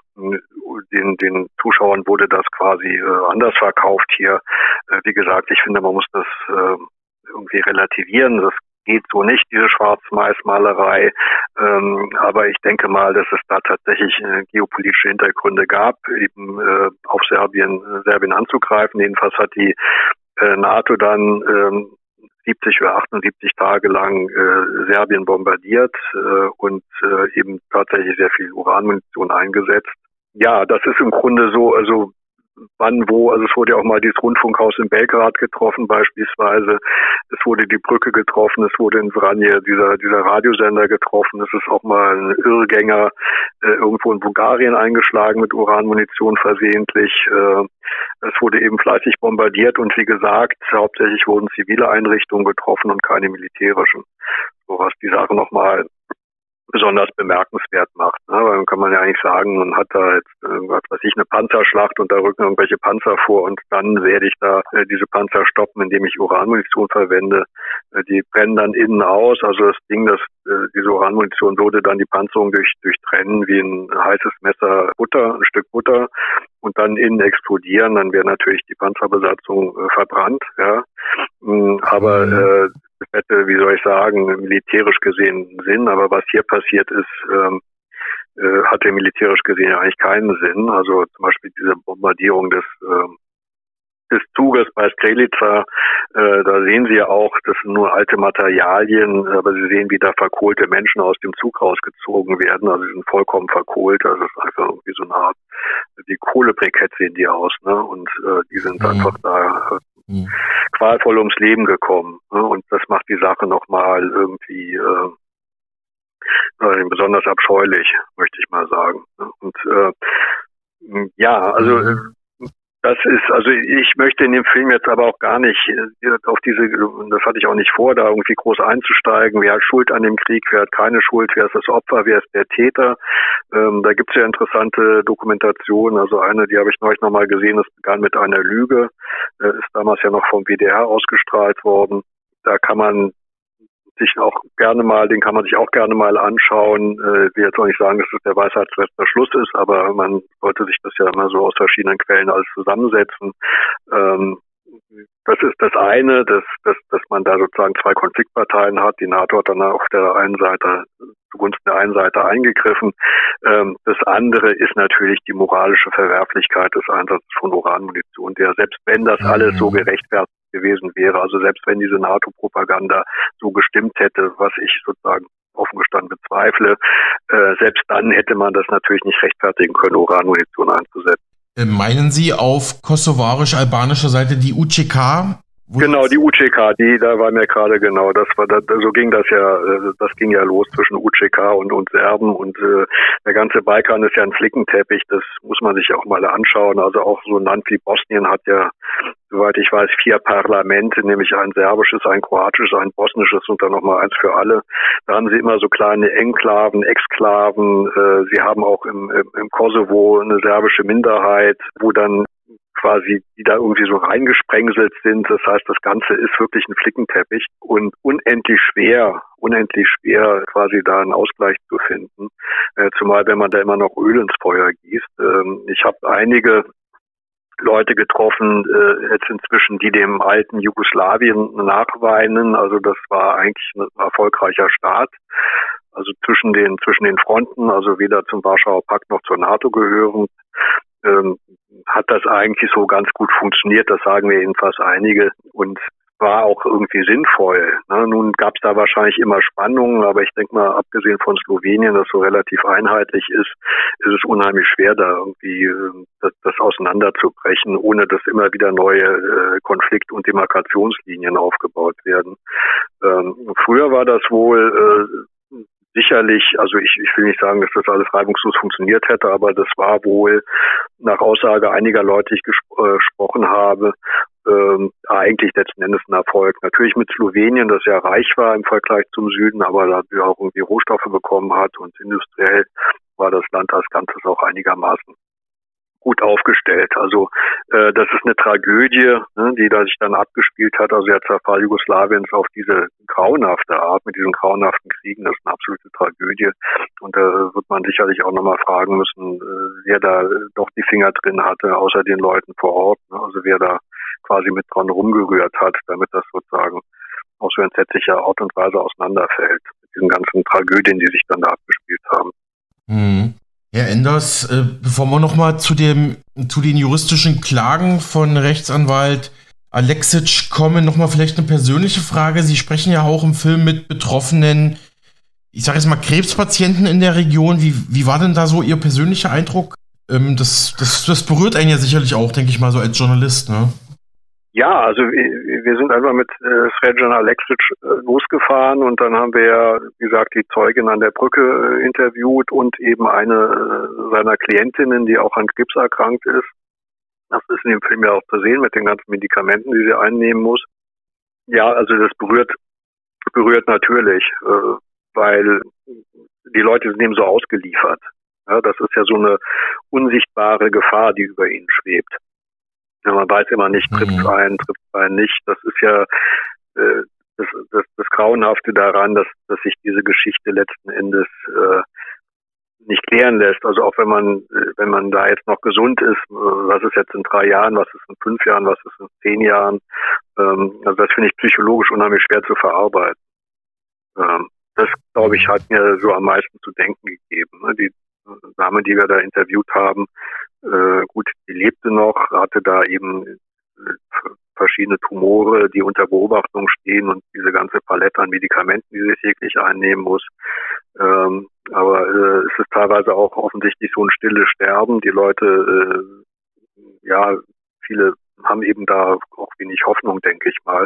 Den, den Zuschauern wurde das quasi äh, anders verkauft hier. Äh, wie gesagt, ich finde, man muss das äh, irgendwie relativieren. Das geht so nicht, diese Schwarz-Weiß-Malerei. Ähm, aber ich denke mal, dass es da tatsächlich äh, geopolitische Hintergründe gab, eben äh, auf Serbien, äh, Serbien anzugreifen. Jedenfalls hat die äh, NATO dann ähm, siebzig oder achtundsiebzig Tage lang äh, Serbien bombardiert äh, und äh, eben tatsächlich sehr viel Uranmunition eingesetzt. Ja, das ist im Grunde so, also wann, wo, also es wurde ja auch mal dieses Rundfunkhaus in Belgrad getroffen beispielsweise, es wurde die Brücke getroffen, es wurde in Vranje dieser dieser Radiosender getroffen, es ist auch mal ein Irrgänger äh, irgendwo in Bulgarien eingeschlagen mit Uranmunition versehentlich, äh, es wurde eben fleißig bombardiert und wie gesagt, hauptsächlich wurden zivile Einrichtungen getroffen und keine militärischen, so was die Sache nochmal besonders bemerkenswert macht. Ne? Weil dann kann man ja eigentlich sagen, man hat da jetzt, äh, was weiß ich, eine Panzerschlacht und da rücken irgendwelche Panzer vor und dann werde ich da äh, diese Panzer stoppen, indem ich Uranmunition verwende. Äh, die brennen dann innen aus, also das Ding, das, äh, diese Uranmunition würde dann die Panzerung durch, durchtrennen wie ein heißes Messer Butter, ein Stück Butter und dann innen explodieren, dann wäre natürlich die Panzerbesatzung äh, verbrannt, ja. Mhm, aber äh, das hätte, wie soll ich sagen, militärisch gesehen Sinn, aber was hier passiert ist, ähm, äh, hatte militärisch gesehen ja eigentlich keinen Sinn. Also zum Beispiel diese Bombardierung des ähm, des Zuges bei Strelica, äh, da sehen Sie ja auch, das sind nur alte Materialien, aber Sie sehen, wie da verkohlte Menschen aus dem Zug rausgezogen werden. Also sie sind vollkommen verkohlt, also es ist einfach irgendwie so eine Art, wie Kohlebrikett sehen die aus, ne? Und äh, die sind mhm. einfach da äh, mhm. qualvoll ums Leben gekommen. Ne? Und das macht die Sache nochmal irgendwie äh, besonders abscheulich, möchte ich mal sagen. Ne? Und äh, ja, also mhm. Das ist, also ich möchte in dem Film jetzt aber auch gar nicht auf diese, das hatte ich auch nicht vor, da irgendwie groß einzusteigen, wer hat Schuld an dem Krieg, wer hat keine Schuld, wer ist das Opfer, wer ist der Täter. Ähm, da gibt es ja interessante Dokumentationen, also eine, die habe ich neulich nochmal gesehen, das begann mit einer Lüge, äh, ist damals ja noch vom W D R ausgestrahlt worden. Da kann man sich auch gerne mal, den kann man sich auch gerne mal anschauen. Äh, ich will jetzt auch nicht sagen, dass es der Weisheit letzter Schluss ist, aber man sollte sich das ja immer so aus verschiedenen Quellen alles zusammensetzen. Ähm, das ist das eine, dass, dass, dass man da sozusagen zwei Konfliktparteien hat. Die NATO hat dann auf der einen Seite zugunsten der einen Seite eingegriffen. Ähm, das andere ist natürlich die moralische Verwerflichkeit des Einsatzes von Uranmunition, der selbst wenn das alles so gerechtfertigt gewesen wäre, also selbst wenn diese NATO-Propaganda so gestimmt hätte, was ich sozusagen offen gestanden bezweifle, äh, selbst dann hätte man das natürlich nicht rechtfertigen können, Uranmunition einzusetzen. Meinen Sie auf kosovarisch-albanischer Seite die U C K, Genau, die U C K, die, da war mir gerade genau, das war, das, so ging das ja, das ging ja los zwischen U C K und, und Serben und äh, der ganze Balkan ist ja ein Flickenteppich, das muss man sich auch mal anschauen. Also auch so ein Land wie Bosnien hat ja, soweit ich weiß, vier Parlamente, nämlich ein serbisches, ein kroatisches, ein bosnisches und dann nochmal eins für alle. Da haben sie immer so kleine Enklaven, Exklaven, äh, sie haben auch im, im, im Kosovo eine serbische Minderheit, wo dann quasi, die da irgendwie so reingesprengselt sind. Das heißt, das Ganze ist wirklich ein Flickenteppich und unendlich schwer, unendlich schwer, quasi da einen Ausgleich zu finden. Äh, zumal, wenn man da immer noch Öl ins Feuer gießt. Ähm, ich habe einige Leute getroffen, äh, jetzt inzwischen, die dem alten Jugoslawien nachweinen. Also das war eigentlich ein erfolgreicher Staat. Also zwischen den, zwischen den Fronten, also weder zum Warschauer Pakt noch zur NATO gehörend. Ähm, hat das eigentlich so ganz gut funktioniert, das sagen wir jedenfalls einige und war auch irgendwie sinnvoll. Ne? Nun gab es da wahrscheinlich immer Spannungen, aber ich denke mal, abgesehen von Slowenien, das so relativ einheitlich ist, ist es unheimlich schwer, da irgendwie äh, das, das auseinanderzubrechen, ohne dass immer wieder neue äh, Konflikt- und Demarkationslinien aufgebaut werden. Ähm, früher war das wohl äh, sicherlich, also ich, ich will nicht sagen, dass das alles reibungslos funktioniert hätte, aber das war wohl nach Aussage einiger Leute, die ich gespro- äh, gesprochen habe, ähm, eigentlich letzten Endes ein Erfolg. Natürlich mit Slowenien, das ja reich war im Vergleich zum Süden, aber da auch irgendwie Rohstoffe bekommen hat und industriell war das Land als Ganzes auch einigermaßen gut aufgestellt. Also äh, das ist eine Tragödie, ne, die da sich dann abgespielt hat. Also der Zerfall Jugoslawiens auf diese grauenhafte Art, mit diesen grauenhaften Kriegen, das ist eine absolute Tragödie. Und da äh, wird man sicherlich auch nochmal fragen müssen, äh, wer da doch die Finger drin hatte, außer den Leuten vor Ort. Ne, also wer da quasi mit dran rumgerührt hat, damit das sozusagen auf so entsetzliche Art und Weise auseinanderfällt. Mit diesen ganzen Tragödien, die sich dann da abgespielt haben. Mhm. Herr Enders, äh, bevor wir nochmal zu dem, zu den juristischen Klagen von Rechtsanwalt Aleksic kommen, nochmal vielleicht eine persönliche Frage. Sie sprechen ja auch im Film mit betroffenen, ich sage jetzt mal Krebspatienten in der Region. Wie, wie war denn da so Ihr persönlicher Eindruck? Ähm, das, das, das berührt einen ja sicherlich auch, denke ich mal, so als Journalist, ne? Ja, also wir, wir sind einfach mit äh, Srećan Aleksic äh, losgefahren und dann haben wir ja, wie gesagt, die Zeugin an der Brücke äh, interviewt und eben eine äh, seiner Klientinnen, die auch an Krebs erkrankt ist. Das ist in dem Film ja auch zu sehen mit den ganzen Medikamenten, die sie einnehmen muss. Ja, also das berührt berührt natürlich, äh, weil die Leute sind eben so ausgeliefert. Ja, das ist ja so eine unsichtbare Gefahr, die über ihnen schwebt. Ja, man weiß immer nicht, trifft es ein, trifft es ein nicht. Das ist ja äh, das, das, das Grauenhafte daran, dass, dass sich diese Geschichte letzten Endes äh, nicht klären lässt. Also auch wenn man wenn man da jetzt noch gesund ist, äh, was ist jetzt in drei Jahren, was ist in fünf Jahren, was ist in zehn Jahren. Ähm, also das finde ich psychologisch unheimlich schwer zu verarbeiten. Ähm, das, glaube ich, hat mir so am meisten zu denken gegeben. Ne? Die Dame, die wir da interviewt haben, Äh, gut, die lebte noch, hatte da eben äh, verschiedene Tumore, die unter Beobachtung stehen und diese ganze Palette an Medikamenten, die sie täglich einnehmen muss. Ähm, aber äh, es ist teilweise auch offensichtlich so ein stilles Sterben. Die Leute, äh, ja, viele haben eben da auch wenig Hoffnung, denke ich mal.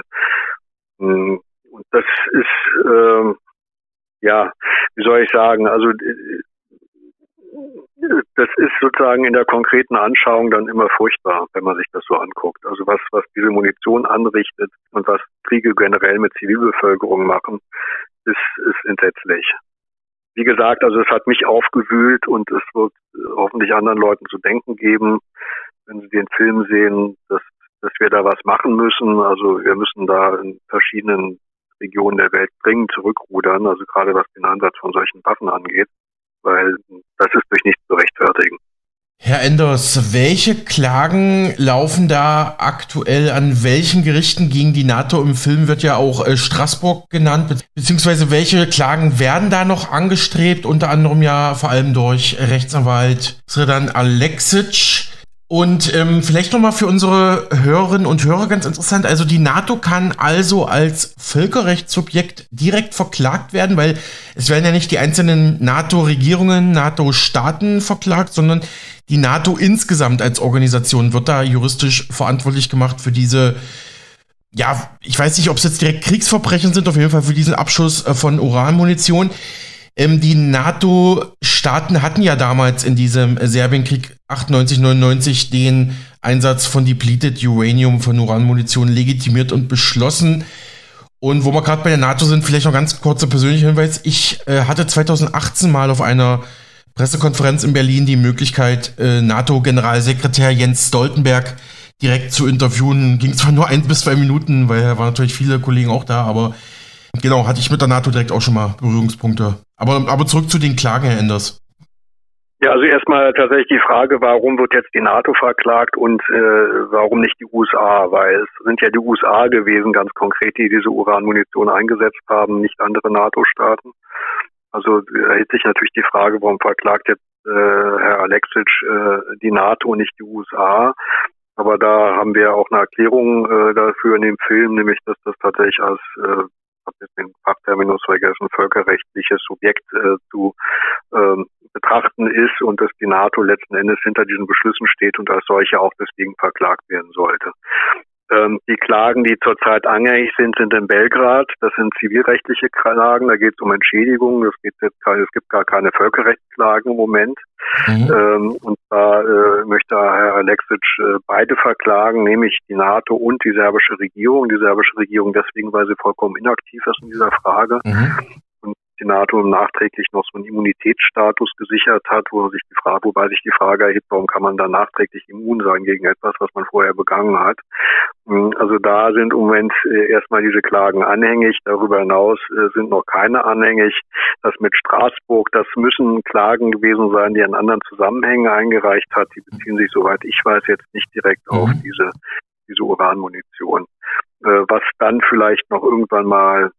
Und das ist, äh, ja, wie soll ich sagen, also äh, das ist sozusagen in der konkreten Anschauung dann immer furchtbar, wenn man sich das so anguckt. Also was, was diese Munition anrichtet und was Kriege generell mit Zivilbevölkerung machen, ist, ist entsetzlich. Wie gesagt, also es hat mich aufgewühlt und es wird hoffentlich anderen Leuten zu denken geben, wenn sie den Film sehen, dass, dass wir da was machen müssen. Also wir müssen da in verschiedenen Regionen der Welt dringend zurückrudern, also gerade was den Einsatz von solchen Waffen angeht. Weil das ist durch nichts zu rechtfertigen. Herr Enders, welche Klagen laufen da aktuell an welchen Gerichten gegen die NATO? Im Film wird ja auch äh, Straßburg genannt, be- beziehungsweise welche Klagen werden da noch angestrebt? Unter anderem ja vor allem durch Rechtsanwalt Srećan Aleksic. Und ähm, vielleicht nochmal für unsere Hörerinnen und Hörer ganz interessant, also die NATO kann also als Völkerrechtssubjekt direkt verklagt werden, weil es werden ja nicht die einzelnen NATO-Regierungen, NATO-Staaten verklagt, sondern die NATO insgesamt als Organisation wird da juristisch verantwortlich gemacht für diese ja, ich weiß nicht, ob es jetzt direkt Kriegsverbrechen sind, auf jeden Fall für diesen Abschuss äh, von Uranmunition. Ähm, die NATO-Staaten hatten ja damals in diesem Serbienkrieg achtundneunzig, neunundneunzig den Einsatz von depleted Uranium, von Uranmunition legitimiert und beschlossen. Und wo wir gerade bei der NATO sind, vielleicht noch ganz kurzer persönlicher Hinweis. Ich äh, hatte zweitausendachtzehn mal auf einer Pressekonferenz in Berlin die Möglichkeit, äh, NATO-Generalsekretär Jens Stoltenberg direkt zu interviewen. Ging zwar nur ein bis zwei Minuten, weil da waren natürlich viele Kollegen auch da, aber genau, hatte ich mit der NATO direkt auch schon mal Berührungspunkte. Aber, aber zurück zu den Klagen, Herr Enders. Ja, also erstmal tatsächlich die Frage, warum wird jetzt die NATO verklagt und äh, warum nicht die U S A? Weil es sind ja die U S A gewesen, ganz konkret, die diese Uranmunition eingesetzt haben, nicht andere NATO-Staaten. Also erhält sich natürlich die Frage, warum verklagt jetzt äh, Herr Aleksic äh, die NATO und nicht die U S A? Aber da haben wir auch eine Erklärung äh, dafür in dem Film, nämlich dass das tatsächlich als, äh, ich habe jetzt den Fachterminus vergessen, völkerrechtliches Subjekt äh, zu ähm, betrachten ist und dass die NATO letzten Endes hinter diesen Beschlüssen steht und als solche auch deswegen verklagt werden sollte. Ähm, die Klagen, die zurzeit anhängig sind, sind in Belgrad. Das sind zivilrechtliche Klagen. Da geht es um Entschädigungen. Es geht jetzt keine, es gibt gar keine Völkerrechtsklagen im Moment. Mhm. Ähm, und da äh, möchte Herr Aleksic äh, beide verklagen, nämlich die NATO und die serbische Regierung. Die serbische Regierung deswegen, weil sie vollkommen inaktiv ist in dieser Frage. Mhm. Und die NATO nachträglich noch so einen Immunitätsstatus gesichert hat, wo sich die Frage, wobei sich die Frage erhebt, warum kann man da nachträglich immun sein gegen etwas, was man vorher begangen hat. Also da sind im Moment äh, erstmal diese Klagen anhängig. Darüber hinaus äh, sind noch keine anhängig. Das mit Straßburg, das müssen Klagen gewesen sein, die in anderen Zusammenhängen eingereicht hat. Die beziehen sich, soweit ich weiß, jetzt nicht direkt mhm. auf diese, diese Uranmunition. Äh, was dann vielleicht noch irgendwann mal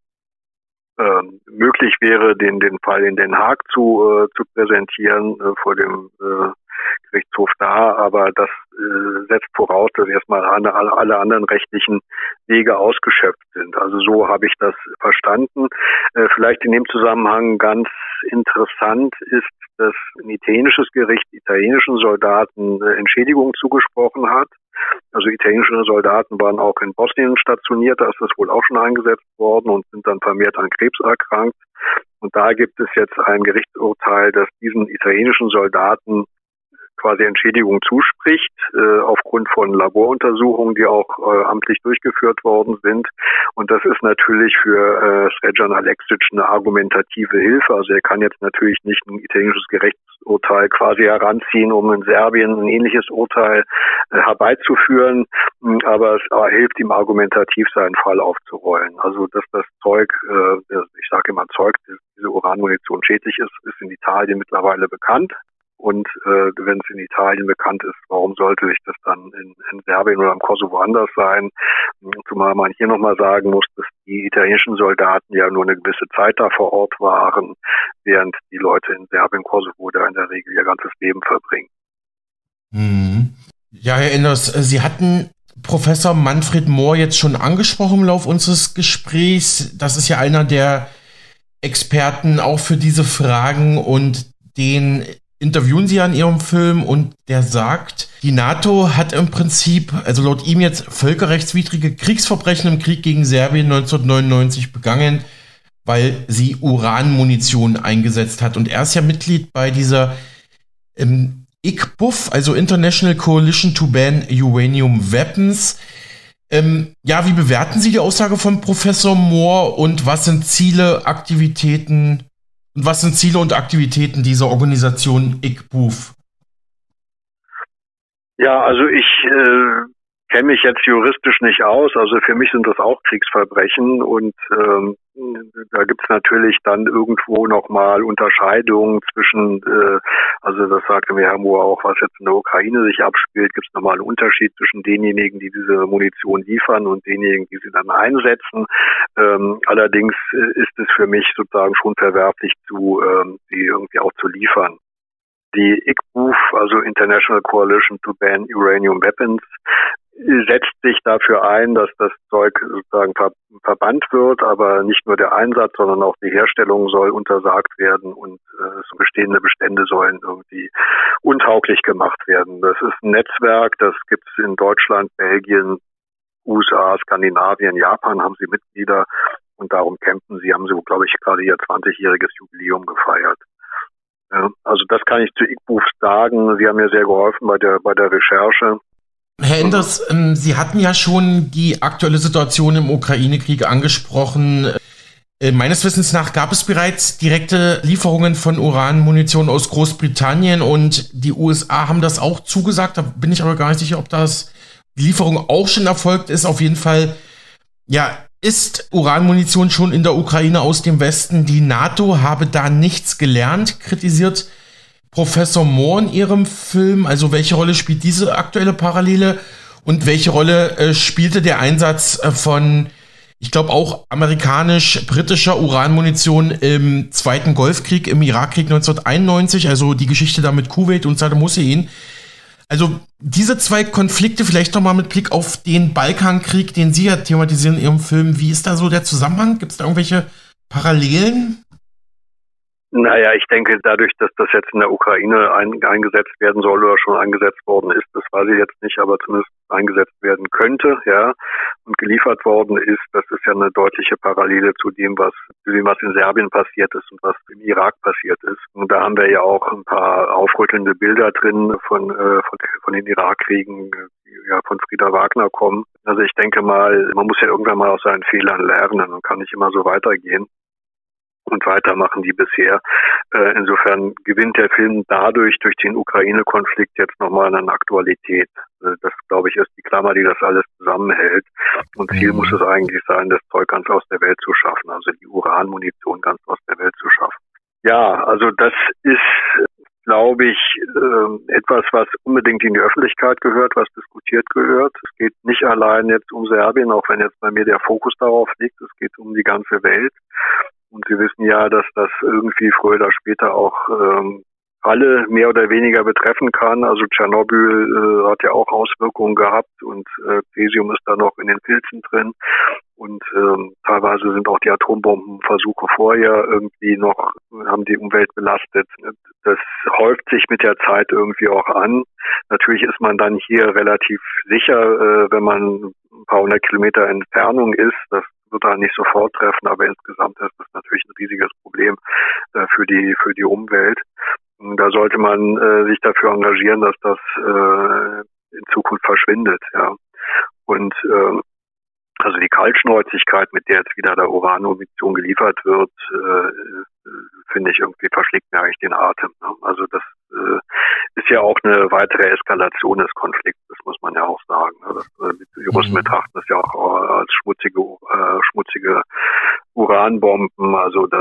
äh, möglich wäre, den, den Fall in Den Haag zu, äh, zu präsentieren äh, vor dem äh, Gerichtshof da, aber das äh, setzt voraus, dass erstmal alle, alle anderen rechtlichen Wege ausgeschöpft sind. Also so habe ich das verstanden. Äh, vielleicht in dem Zusammenhang ganz interessant ist, dass ein italienisches Gericht italienischen Soldaten äh, Entschädigung zugesprochen hat. Also italienische Soldaten waren auch in Bosnien stationiert, da ist das wohl auch schon eingesetzt worden und sind dann vermehrt an Krebs erkrankt. Und da gibt es jetzt ein Gerichtsurteil, das diesen italienischen Soldaten quasi Entschädigung zuspricht, äh, aufgrund von Laboruntersuchungen, die auch äh, amtlich durchgeführt worden sind. Und das ist natürlich für äh, Srećan Aleksic eine argumentative Hilfe. Also er kann jetzt natürlich nicht ein italienisches Gerichtsurteil quasi heranziehen, um in Serbien ein ähnliches Urteil äh, herbeizuführen, aber es äh, hilft ihm argumentativ, seinen Fall aufzurollen. Also dass das Zeug, äh, ich sage immer Zeug, diese Uranmunition schädlich ist, ist in Italien mittlerweile bekannt. Und äh, wenn es in Italien bekannt ist, warum sollte sich das dann in, in Serbien oder im Kosovo anders sein? Zumal man hier nochmal sagen muss, dass die italienischen Soldaten ja nur eine gewisse Zeit da vor Ort waren, während die Leute in Serbien, Kosovo da in der Regel ihr ganzes Leben verbringen. Hm. Ja, Herr Enders, Sie hatten Professor Manfred Mohr jetzt schon angesprochen im Laufe unseres Gesprächs. Das ist ja einer der Experten auch für diese Fragen und den interviewen Sie an Ihrem Film und der sagt, die NATO hat im Prinzip, also laut ihm jetzt, völkerrechtswidrige Kriegsverbrechen im Krieg gegen Serbien neunzehnhundertneunundneunzig begangen, weil sie Uranmunition eingesetzt hat. Und er ist ja Mitglied bei dieser ähm, I C B U F, also International Coalition to Ban Uranium Weapons. Ähm, ja, wie bewerten Sie die Aussage von Professor Mohr und was sind Ziele, Aktivitäten Und was sind Ziele und Aktivitäten dieser Organisation I C B U F? Ja, also ich äh, kenne mich jetzt juristisch nicht aus. Also für mich sind das auch Kriegsverbrechen und ähm, da gibt es natürlich dann irgendwo nochmal Unterscheidungen zwischen, äh, also das sagte mir Herr Mohr auch, was jetzt in der Ukraine sich abspielt, gibt es nochmal einen Unterschied zwischen denjenigen, die diese Munition liefern und denjenigen, die sie dann einsetzen. Ähm, allerdings ist es für mich sozusagen schon verwerflich, zu, ähm, die irgendwie auch zu liefern. Die I C B U F, also International Coalition to Ban Uranium Weapons, setzt sich dafür ein, dass das Zeug sozusagen ver- verbannt wird, aber nicht nur der Einsatz, sondern auch die Herstellung soll untersagt werden und äh, so bestehende Bestände sollen irgendwie untauglich gemacht werden. Das ist ein Netzwerk, das gibt es in Deutschland, Belgien, U S A, Skandinavien, Japan haben sie Mitglieder und darum campen sie, haben sie, glaube ich, gerade ihr zwanzigjähriges Jubiläum gefeiert. Ja, also das kann ich zu I C B U F sagen. Sie haben mir sehr geholfen bei der, bei der Recherche. Herr Enders, ähm, Sie hatten ja schon die aktuelle Situation im Ukraine-Krieg angesprochen. Äh, meines Wissens nach gab es bereits direkte Lieferungen von Uranmunition aus Großbritannien und die U S A haben das auch zugesagt. Da bin ich aber gar nicht sicher, ob das die Lieferung auch schon erfolgt ist. Auf jeden Fall, ja, ist Uranmunition schon in der Ukraine aus dem Westen. Die NATO habe da nichts gelernt, kritisiert Professor Moore in ihrem Film. Also welche Rolle spielt diese aktuelle Parallele und welche Rolle äh, spielte der Einsatz äh, von, ich glaube auch amerikanisch-britischer Uranmunition im Zweiten Golfkrieg, im Irakkrieg neunzehnhunderteinundneunzig, also die Geschichte da mit Kuwait und Saddam Hussein. Also diese zwei Konflikte, vielleicht nochmal mit Blick auf den Balkankrieg, den Sie ja thematisieren in Ihrem Film. Wie ist da so der Zusammenhang? Gibt es da irgendwelche Parallelen? Naja, ich denke, dadurch, dass das jetzt in der Ukraine ein, eingesetzt werden soll oder schon eingesetzt worden ist, das weiß ich jetzt nicht, aber zumindest eingesetzt werden könnte, ja, und geliefert worden ist, das ist ja eine deutliche Parallele zu dem, was, zu dem, was in Serbien passiert ist und was im Irak passiert ist. Und da haben wir ja auch ein paar aufrüttelnde Bilder drin von, äh, von, von den Irakkriegen, die ja von Frieda Wagner kommen. Also ich denke mal, man muss ja irgendwann mal aus seinen Fehlern lernen und kann nicht immer so weitergehen und weitermachen wie bisher. Äh, insofern gewinnt der Film dadurch, durch den Ukraine-Konflikt jetzt nochmal an Aktualität. Äh, das, glaube ich, ist die Klammer, die das alles zusammenhält. Und Ziel mhm. muss es eigentlich sein, das Zeug ganz aus der Welt zu schaffen, also die Uranmunition ganz aus der Welt zu schaffen. Ja, also das ist, glaube ich, äh, etwas, was unbedingt in die Öffentlichkeit gehört, was diskutiert gehört. Es geht nicht allein jetzt um Serbien, auch wenn jetzt bei mir der Fokus darauf liegt. Es geht um die ganze Welt. Und Sie wissen ja, dass das irgendwie früher oder später auch ähm, alle mehr oder weniger betreffen kann. Also Tschernobyl äh, hat ja auch Auswirkungen gehabt und äh, Cäsium ist da noch in den Pilzen drin. Und ähm, teilweise sind auch die Atombombenversuche vorher irgendwie noch, haben die Umwelt belastet. Das häuft sich mit der Zeit irgendwie auch an. Natürlich ist man dann hier relativ sicher, äh, wenn man ein paar hundert Kilometer Entfernung ist. Das wird da nicht sofort treffen, aber insgesamt ist das natürlich ein riesiges Problem äh, für die für die Umwelt. Und da sollte man äh, sich dafür engagieren, dass das äh, in Zukunft verschwindet. Ja. Und äh, also die Kaltschnäuzigkeit, mit der jetzt wieder der Uranmunition geliefert wird, äh, finde ich irgendwie verschlägt mir eigentlich den Atem. Ne? Also das äh, ist ja auch eine weitere Eskalation des Konflikts, das muss man ja auch sagen. Ne? Das, äh, die Russen betrachten das ja auch als schmutzige, äh, schmutzige Uranbomben. Also das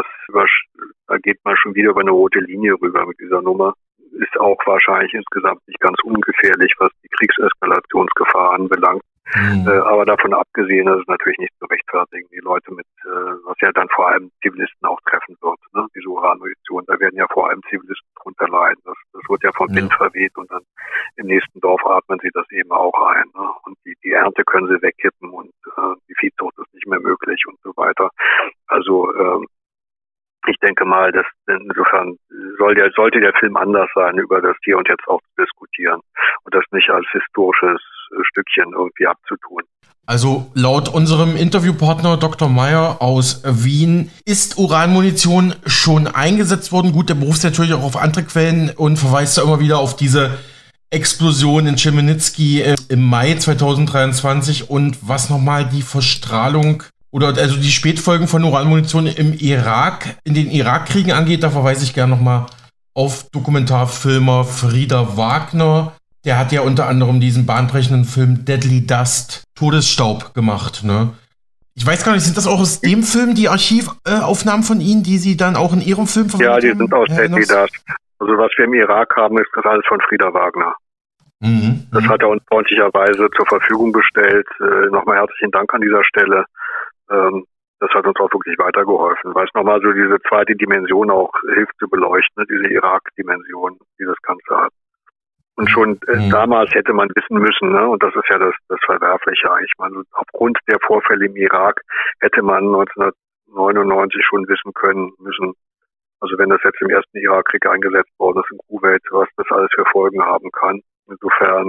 da geht man schon wieder über eine rote Linie rüber mit dieser Nummer. Ist auch wahrscheinlich insgesamt nicht ganz ungefährlich, was die Kriegseskalationsgefahr anbelangt. Mhm. Äh, aber davon abgesehen, ist es natürlich nicht zu rechtfertigen, die Leute mit, äh, was ja dann vor allem Zivilisten auch treffen wird, ne? Diese Uranmunition, da werden ja vor allem Zivilisten drunter leiden. Das, das wird ja vom Wind ja. verweht und dann im nächsten Dorf atmen sie das eben auch ein. Ne? Und die, die Ernte können sie wegkippen und äh, die Viehzucht ist nicht mehr möglich und so weiter. Also ähm, ich denke mal, dass insofern soll der, sollte der Film anders sein, über das Hier und Jetzt auch zu diskutieren und das nicht als historisches Stückchen irgendwie abzutun. Also laut unserem Interviewpartner Doktor Meyer aus Wien ist Uranmunition schon eingesetzt worden. Gut, der beruft sich natürlich auch auf andere Quellen und verweist da immer wieder auf diese Explosion in Chmelnytsky im Mai zweitausenddreiundzwanzig und was nochmal die Verstrahlung oder also die Spätfolgen von Uranmunition im Irak, in den Irakkriegen angeht. Da verweise ich gerne nochmal auf Dokumentarfilmer Frieda Wagner. Der hat ja unter anderem diesen bahnbrechenden Film Deadly Dust, Todesstaub, gemacht, ne? Ich weiß gar nicht, sind das auch aus dem Film die Archivaufnahmen von Ihnen, die Sie dann auch in Ihrem Film verwendet haben? Ja, die sind aus Deadly Dust. Also was wir im Irak haben, ist das alles von Frieda Wagner. Mhm, das hat er uns freundlicherweise zur Verfügung gestellt. Äh, nochmal herzlichen Dank an dieser Stelle. Ähm, das hat uns auch wirklich weitergeholfen, weil es nochmal so diese zweite Dimension auch hilft zu beleuchten, diese Irak-Dimension, die das Ganze hat. Und schon äh, mhm. damals hätte man wissen müssen, ne? Und das ist ja das, das Verwerfliche eigentlich. Man, aufgrund der Vorfälle im Irak hätte man neunzehnhundertneunundneunzig schon wissen können müssen, also wenn das jetzt im ersten Irakkrieg eingesetzt worden ist in Kuwait, was das alles für Folgen haben kann. Insofern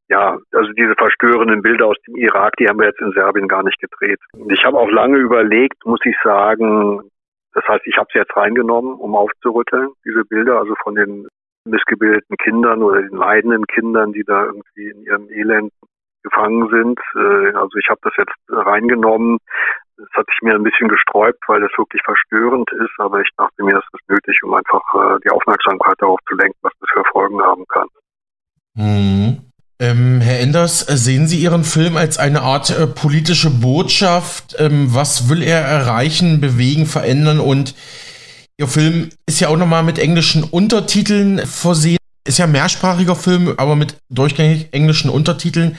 ja, also diese verstörenden Bilder aus dem Irak, die haben wir jetzt in Serbien gar nicht gedreht. Ich habe auch lange überlegt, muss ich sagen, das heißt, ich habe es jetzt reingenommen, um aufzurütteln, diese Bilder, also von den missgebildeten Kindern oder den leidenden Kindern, die da irgendwie in ihrem Elend gefangen sind. Also ich habe das jetzt reingenommen. Das hat sich mir ein bisschen gesträubt, weil das wirklich verstörend ist, aber ich dachte mir, das ist nötig, um einfach die Aufmerksamkeit darauf zu lenken, was das für Folgen haben kann. Hm. Ähm, Herr Enders, sehen Sie Ihren Film als eine Art äh, politische Botschaft? Ähm, was will er erreichen, bewegen, verändern? Und Ihr Film ist ja auch nochmal mit englischen Untertiteln versehen. Ist ja ein mehrsprachiger Film, aber mit durchgängig englischen Untertiteln.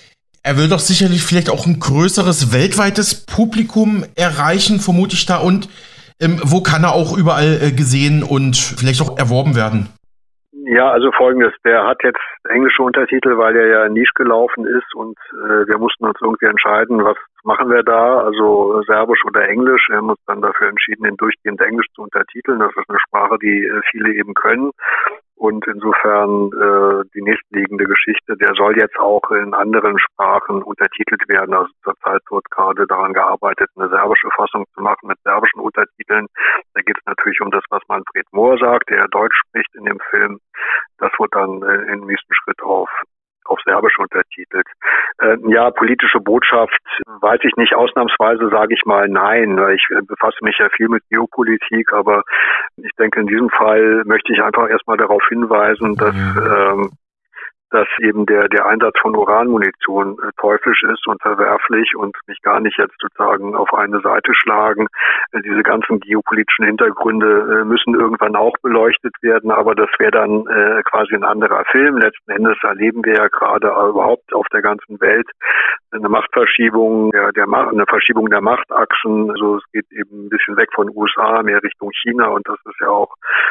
Er will doch sicherlich vielleicht auch ein größeres weltweites Publikum erreichen, vermute ich da. Und ähm, wo kann er auch überall äh, gesehen und vielleicht auch erworben werden? Ja, also Folgendes, der hat jetzt englische Untertitel, weil er ja in Nisch gelaufen ist und äh, wir mussten uns irgendwie entscheiden, was machen wir da, also Serbisch oder Englisch. Wir haben uns dann dafür entschieden, ihn durchgehend Englisch zu untertiteln. Das ist eine Sprache, die äh, viele eben können. Und insofern äh, die nächstliegende Geschichte, der soll jetzt auch in anderen Sprachen untertitelt werden. Also zurzeit wird gerade daran gearbeitet, eine serbische Fassung zu machen mit serbischen Untertiteln. Da geht es natürlich um das, was Manfred Mohr sagt, der Deutsch spricht in dem Film. Das wird dann äh, im nächsten Schritt auf auf Serbisch untertitelt. Äh, ja, politische Botschaft, weiß ich nicht, ausnahmsweise sage ich mal nein. Ich äh, befasse mich ja viel mit Geopolitik, aber ich denke, in diesem Fall möchte ich einfach erstmal darauf hinweisen, dass ähm, dass eben der der Einsatz von Uranmunition äh, teuflisch ist und verwerflich und mich gar nicht jetzt sozusagen auf eine Seite schlagen. Äh, diese ganzen geopolitischen Hintergründe äh, müssen irgendwann auch beleuchtet werden, aber das wäre dann äh, quasi ein anderer Film. Letzten Endes erleben wir ja gerade überhaupt auf der ganzen Welt eine Machtverschiebung, der, der eine Verschiebung der Machtachsen. Also es geht eben ein bisschen weg von U S A, mehr Richtung China und das ist ja auch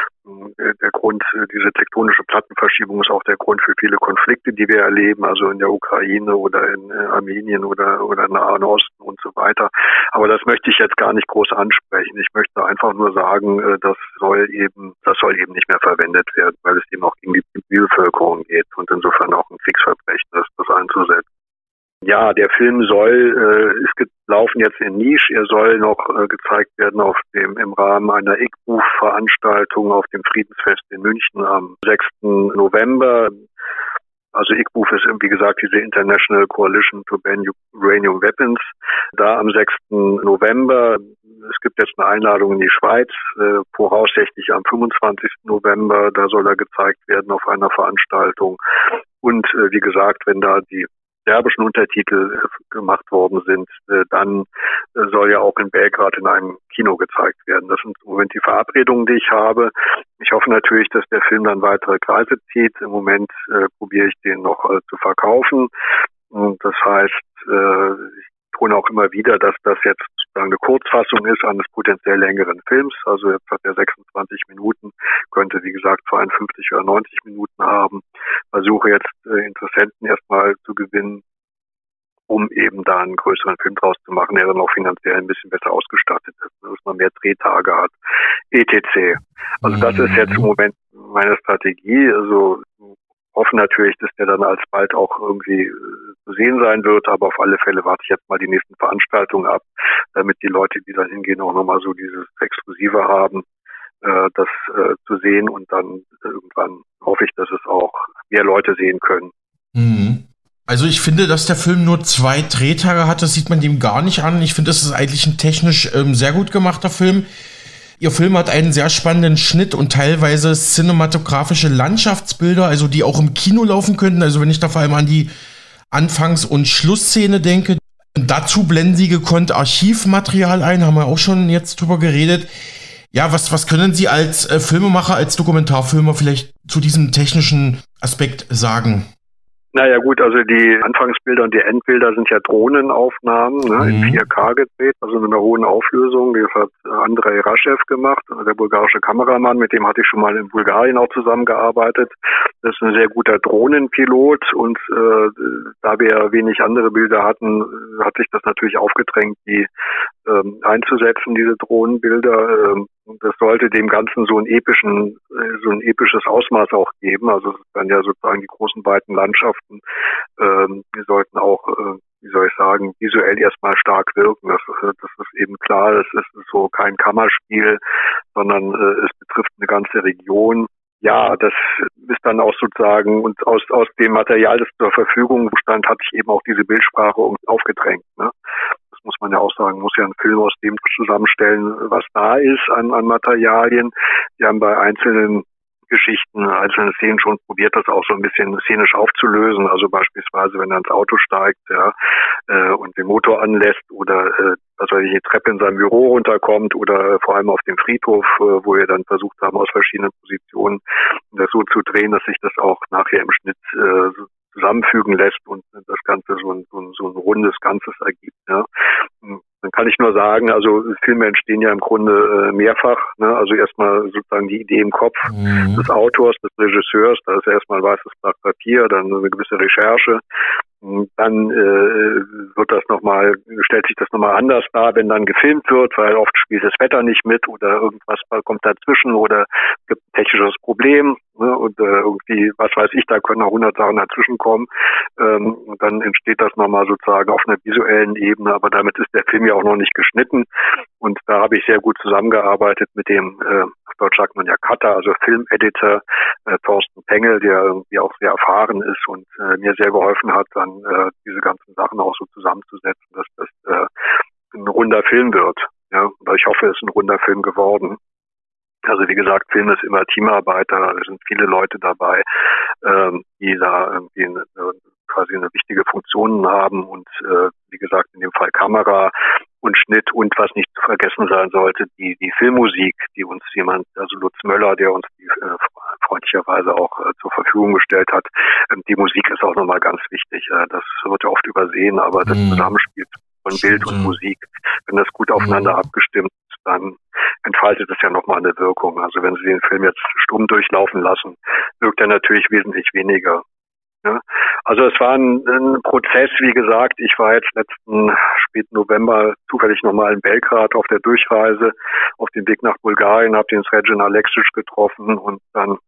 äh, der Grund, äh, diese tektonische Plattenverschiebung ist auch der Grund für viele Konflikte, die wir erleben, also in der Ukraine oder in äh, Armenien oder oder im Nahen Osten und so weiter. Aber das möchte ich jetzt gar nicht groß ansprechen. Ich möchte einfach nur sagen, äh, das soll eben, das soll eben nicht mehr verwendet werden, weil es eben auch gegen die Zivilbevölkerung geht und insofern auch ein Kriegsverbrechen ist, das einzusetzen. Ja, der Film soll, äh, ist gelaufen jetzt in Nisch, er soll noch äh, gezeigt werden auf dem im Rahmen einer I G B U-Veranstaltung auf dem Friedensfest in München am sechsten November. Also I G B U ist, wie gesagt, diese International Coalition to Ban Uranium Weapons. Da am sechsten November. Es gibt jetzt eine Einladung in die Schweiz, äh, voraussichtlich am fünfundzwanzigsten November. Da soll er gezeigt werden auf einer Veranstaltung. Und äh, wie gesagt, wenn da die serbischen Untertitel äh, gemacht worden sind, äh, dann äh, soll ja auch in Belgrad in einem Kino gezeigt werden. Das sind im Moment die Verabredungen, die ich habe. Ich hoffe natürlich, dass der Film dann weitere Kreise zieht. Im Moment äh, probiere ich den noch äh, zu verkaufen. Und das heißt, äh, ich betone auch immer wieder, dass das jetzt sozusagen eine Kurzfassung ist eines potenziell längeren Films. Also jetzt hat er sechsundzwanzig Minuten, könnte wie gesagt zweiundfünfzig oder neunzig Minuten haben. Versuche jetzt äh, Interessenten erstmal zu gewinnen, um eben da einen größeren Film draus zu machen, der dann auch finanziell ein bisschen besser ausgestattet ist, dass man mehr Drehtage hat, et cetera. Also das ist jetzt im Moment meine Strategie. Also hoffe natürlich, dass der dann alsbald auch irgendwie äh, zu sehen sein wird, aber auf alle Fälle warte ich jetzt mal die nächsten Veranstaltungen ab, damit die Leute, die dann hingehen, auch nochmal so dieses Exklusive haben, äh, das äh, zu sehen und dann irgendwann hoffe ich, dass es auch mehr Leute sehen können. Mhm. Also ich finde, dass der Film nur zwei Drehtage hat, das sieht man dem gar nicht an. Ich finde, das ist eigentlich ein technisch ähm, sehr gut gemachter Film. Ihr Film hat einen sehr spannenden Schnitt und teilweise cinematografische Landschaftsbilder, also die auch im Kino laufen könnten. Also wenn ich da vor allem an die Anfangs- und Schlussszene denke. Dazu blenden Sie gekonnt Archivmaterial ein, haben wir auch schon jetzt drüber geredet. Ja, was, was können Sie als äh, Filmemacher, als Dokumentarfilmer vielleicht zu diesem technischen Aspekt sagen? Naja gut, also die Anfangsbilder und die Endbilder sind ja Drohnenaufnahmen, ne, mhm. in vier K gedreht, also in einer hohen Auflösung. Das hat Andrei Raschew gemacht, der bulgarische Kameramann, mit dem hatte ich schon mal in Bulgarien auch zusammengearbeitet. Das ist ein sehr guter Drohnenpilot und äh, da wir wenig andere Bilder hatten, hat sich das natürlich aufgedrängt, die ähm, einzusetzen, diese Drohnenbilder. Ähm, das sollte dem Ganzen so ein epischen, so ein episches Ausmaß auch geben. Also es dann ja sozusagen die großen weiten Landschaften, ähm, die sollten auch, äh, wie soll ich sagen, visuell erstmal stark wirken. Das, das ist eben klar, es ist so kein Kammerspiel, sondern äh, es betrifft eine ganze Region. Ja, das ist dann auch sozusagen, und aus aus dem Material, das zur Verfügung stand, hat sich eben auch diese Bildsprache aufgedrängt. Ne? Das muss man ja auch sagen, muss ja einen Film aus dem zusammenstellen, was da ist an, an Materialien. Wir haben bei einzelnen Geschichten, einzelne Szenen schon probiert, das auch so ein bisschen szenisch aufzulösen. Also beispielsweise, wenn er ins Auto steigt, ja, äh, und den Motor anlässt oder äh, was weiß ich, die Treppe in seinem Büro runterkommt oder äh, vor allem auf dem Friedhof, äh, wo wir dann versucht haben, aus verschiedenen Positionen das so zu drehen, dass sich das auch nachher im Schnitt äh, zusammenfügen lässt und das Ganze so ein, so ein, so ein rundes Ganzes ergibt. Ja. Dann kann ich nur sagen, also Filme entstehen ja im Grunde äh, mehrfach. Ne? Also erstmal sozusagen die Idee im Kopf mhm. des Autors, des Regisseurs, da ist erstmal ein weißes Blatt Papier, dann eine gewisse Recherche. Dann äh, wird das nochmal, stellt sich das nochmal anders dar, wenn dann gefilmt wird, weil oft spielt das Wetter nicht mit oder irgendwas kommt dazwischen oder es gibt ein technisches Problem, ne, und äh, irgendwie, was weiß ich, da können auch hundert Sachen dazwischen kommen. Ähm, und dann entsteht das nochmal sozusagen auf einer visuellen Ebene, aber damit ist der Film ja auch noch nicht geschnitten. Und da habe ich sehr gut zusammengearbeitet mit dem, äh, auf Deutsch sagt man ja Cutter, also Filmeditor äh, Thorsten Pengel, der irgendwie auch sehr erfahren ist und äh, mir sehr geholfen hat, dann äh, diese ganzen Sachen auch so zusammenzusetzen, dass das äh, ein runder Film wird. Ja, und ich hoffe, es ist ein runder Film geworden. Also wie gesagt, Film ist immer Teamarbeit, da sind viele Leute dabei, ähm, die da irgendwie eine, quasi eine wichtige Funktion haben und äh, wie gesagt, in dem Fall Kamera und Schnitt und was nicht zu vergessen sein sollte, die die Filmmusik, die uns jemand, also Lutz Möller, der uns die äh, freundlicherweise auch äh, zur Verfügung gestellt hat, ähm, die Musik ist auch nochmal ganz wichtig. Äh, das wird ja oft übersehen, aber das mhm. Zusammenspiel von Bild und Musik, wenn das gut aufeinander mhm. abgestimmt ist, dann entfaltet es ja nochmal eine Wirkung. Also wenn Sie den Film jetzt stumm durchlaufen lassen, wirkt er natürlich wesentlich weniger. Ja. Also es war ein, ein Prozess, wie gesagt, ich war jetzt letzten späten November zufällig nochmal in Belgrad auf der Durchreise, auf dem Weg nach Bulgarien, habe den Sređan Aleksić getroffen und dann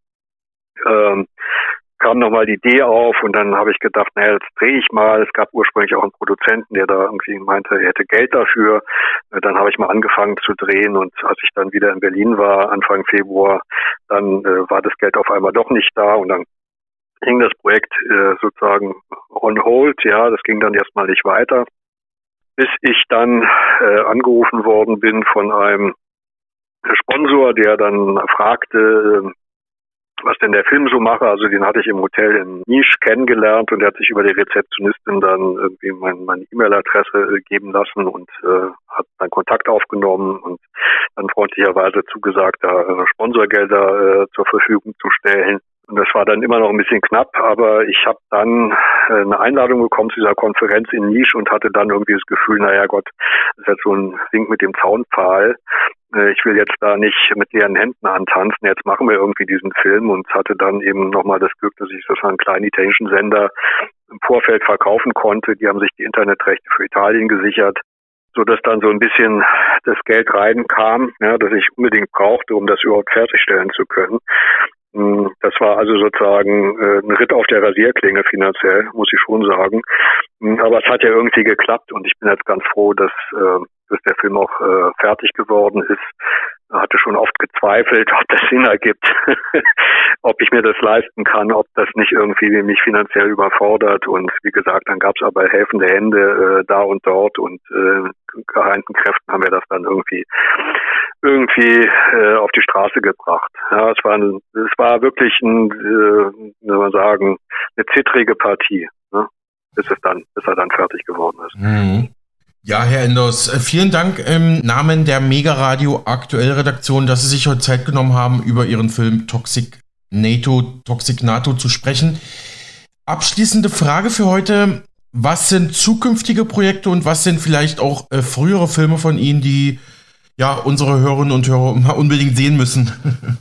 ähm, kam nochmal die Idee auf und dann habe ich gedacht, naja, jetzt drehe ich mal. Es gab ursprünglich auch einen Produzenten, der da irgendwie meinte, er hätte Geld dafür. Dann habe ich mal angefangen zu drehen und als ich dann wieder in Berlin war, Anfang Februar, dann äh, war das Geld auf einmal doch nicht da und dann hing das Projekt äh, sozusagen on hold, ja, das ging dann erstmal nicht weiter, bis ich dann äh, angerufen worden bin von einem Sponsor, der dann fragte, äh, was denn der Film so mache. Also den hatte ich im Hotel in Nisch kennengelernt und der hat sich über die Rezeptionistin dann irgendwie mein, meine E-Mail-Adresse äh, geben lassen und äh, hat dann Kontakt aufgenommen und dann freundlicherweise zugesagt, da äh, Sponsorgelder äh, zur Verfügung zu stellen. Und das war dann immer noch ein bisschen knapp, aber ich habe dann äh, eine Einladung bekommen zu dieser Konferenz in Nisch und hatte dann irgendwie das Gefühl, naja Gott, das ist jetzt so ein Wink mit dem Zaunpfahl. Äh, ich will jetzt da nicht mit leeren Händen antanzen, jetzt machen wir irgendwie diesen Film und hatte dann eben nochmal das Glück, dass ich das an einen kleinen italienischen Sender im Vorfeld verkaufen konnte. Die haben sich die Internetrechte für Italien gesichert, so dass dann so ein bisschen das Geld reinkam, ja, das ich unbedingt brauchte, um das überhaupt fertigstellen zu können. Das war also sozusagen äh, ein Ritt auf der Rasierklinge finanziell, muss ich schon sagen. Aber es hat ja irgendwie geklappt und ich bin jetzt ganz froh, dass, äh, dass der Film auch äh, fertig geworden ist. Ich hatte schon oft gezweifelt, ob das Sinn ergibt, ob ich mir das leisten kann, ob das nicht irgendwie mich finanziell überfordert. Und wie gesagt, dann gab es aber helfende Hände äh, da und dort und äh, geeinten Kräften haben wir das dann irgendwie irgendwie äh, auf die Straße gebracht. Ja, es war ein, es war wirklich ein, äh, wie soll man sagen, eine zittrige Partie, ne? bis es dann, bis er dann fertig geworden ist. Mhm. Ja, Herr Enders, vielen Dank im Namen der Mega Radio Aktuell Redaktion, dass Sie sich heute Zeit genommen haben, über Ihren Film Toxic NATO, Toxic NATO zu sprechen. Abschließende Frage für heute: Was sind zukünftige Projekte und was sind vielleicht auch äh, frühere Filme von Ihnen, die ja unsere Hörerinnen und Hörer mal unbedingt sehen müssen?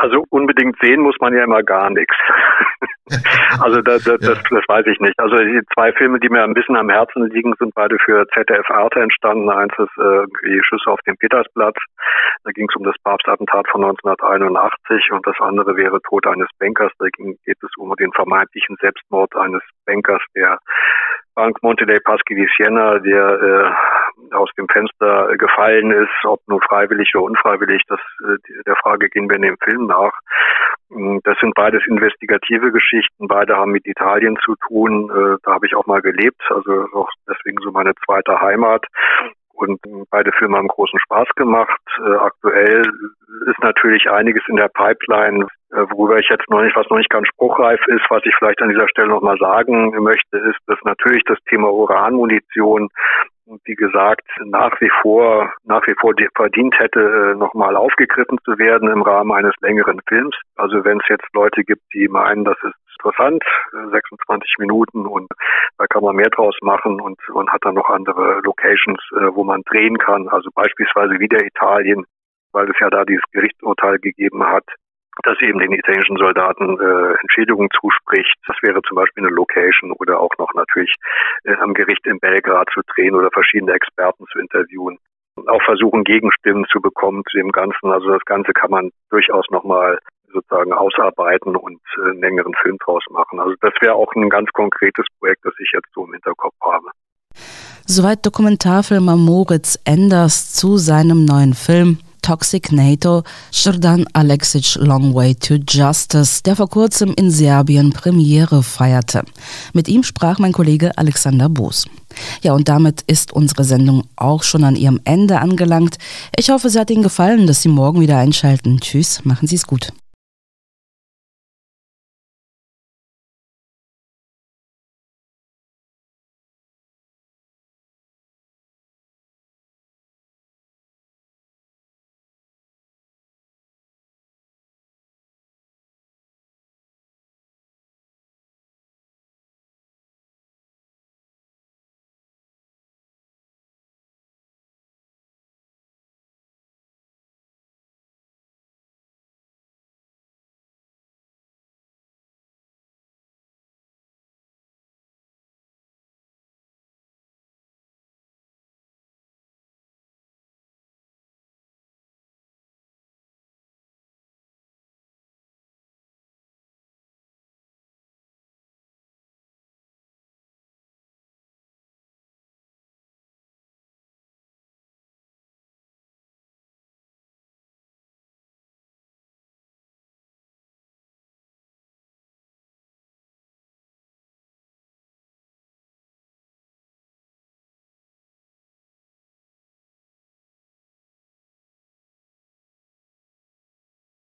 Also unbedingt sehen muss man ja immer gar nichts. Also das, das, das, das weiß ich nicht. Also die zwei Filme, die mir ein bisschen am Herzen liegen, sind beide für Z D F Arte entstanden. Eins ist äh, die Schüsse auf dem Petersplatz. Da ging es um das Papstattentat von neunzehnhunderteinundachtzig und das andere wäre Tod eines Bankers. Da ging, geht es um den vermeintlichen Selbstmord eines Bankers, der Bank Monte dei Paschi di Siena, der äh, aus dem Fenster gefallen ist, ob nun freiwillig oder unfreiwillig, das äh, der Frage gehen wir in dem Film nach. Das sind beides investigative Geschichten, beide haben mit Italien zu tun, äh, da habe ich auch mal gelebt, also auch deswegen so meine zweite Heimat. Und beide Filme haben großen Spaß gemacht. Äh, aktuell ist natürlich einiges in der Pipeline, äh, worüber ich jetzt noch nicht, was noch nicht ganz spruchreif ist, was ich vielleicht an dieser Stelle noch mal sagen möchte, ist, dass natürlich das Thema Uranmunition, wie gesagt, nach wie vor, nach wie vor verdient hätte, nochmal aufgegriffen zu werden im Rahmen eines längeren Films. Also wenn es jetzt Leute gibt, die meinen, das ist interessant, sechsundzwanzig Minuten und da kann man mehr draus machen und, und hat dann noch andere Locations, wo man drehen kann. Also beispielsweise wieder Italien, weil es ja da dieses Gerichtsurteil gegeben hat, dass eben den italienischen Soldaten äh, Entschädigung zuspricht. Das wäre zum Beispiel eine Location oder auch noch natürlich äh, am Gericht in Belgrad zu drehen oder verschiedene Experten zu interviewen. Auch versuchen, Gegenstimmen zu bekommen zu dem Ganzen. Also das Ganze kann man durchaus nochmal sozusagen ausarbeiten und äh, einen längeren Film draus machen. Also das wäre auch ein ganz konkretes Projekt, das ich jetzt so im Hinterkopf habe. Soweit Dokumentarfilmer Moritz Enders zu seinem neuen Film Toxic NATO, Jordan Aleksić Long Way to Justice, der vor kurzem in Serbien Premiere feierte. Mit ihm sprach mein Kollege Alexander Boos. Ja, und damit ist unsere Sendung auch schon an ihrem Ende angelangt. Ich hoffe, es hat Ihnen gefallen, dass Sie morgen wieder einschalten. Tschüss, machen Sie es gut.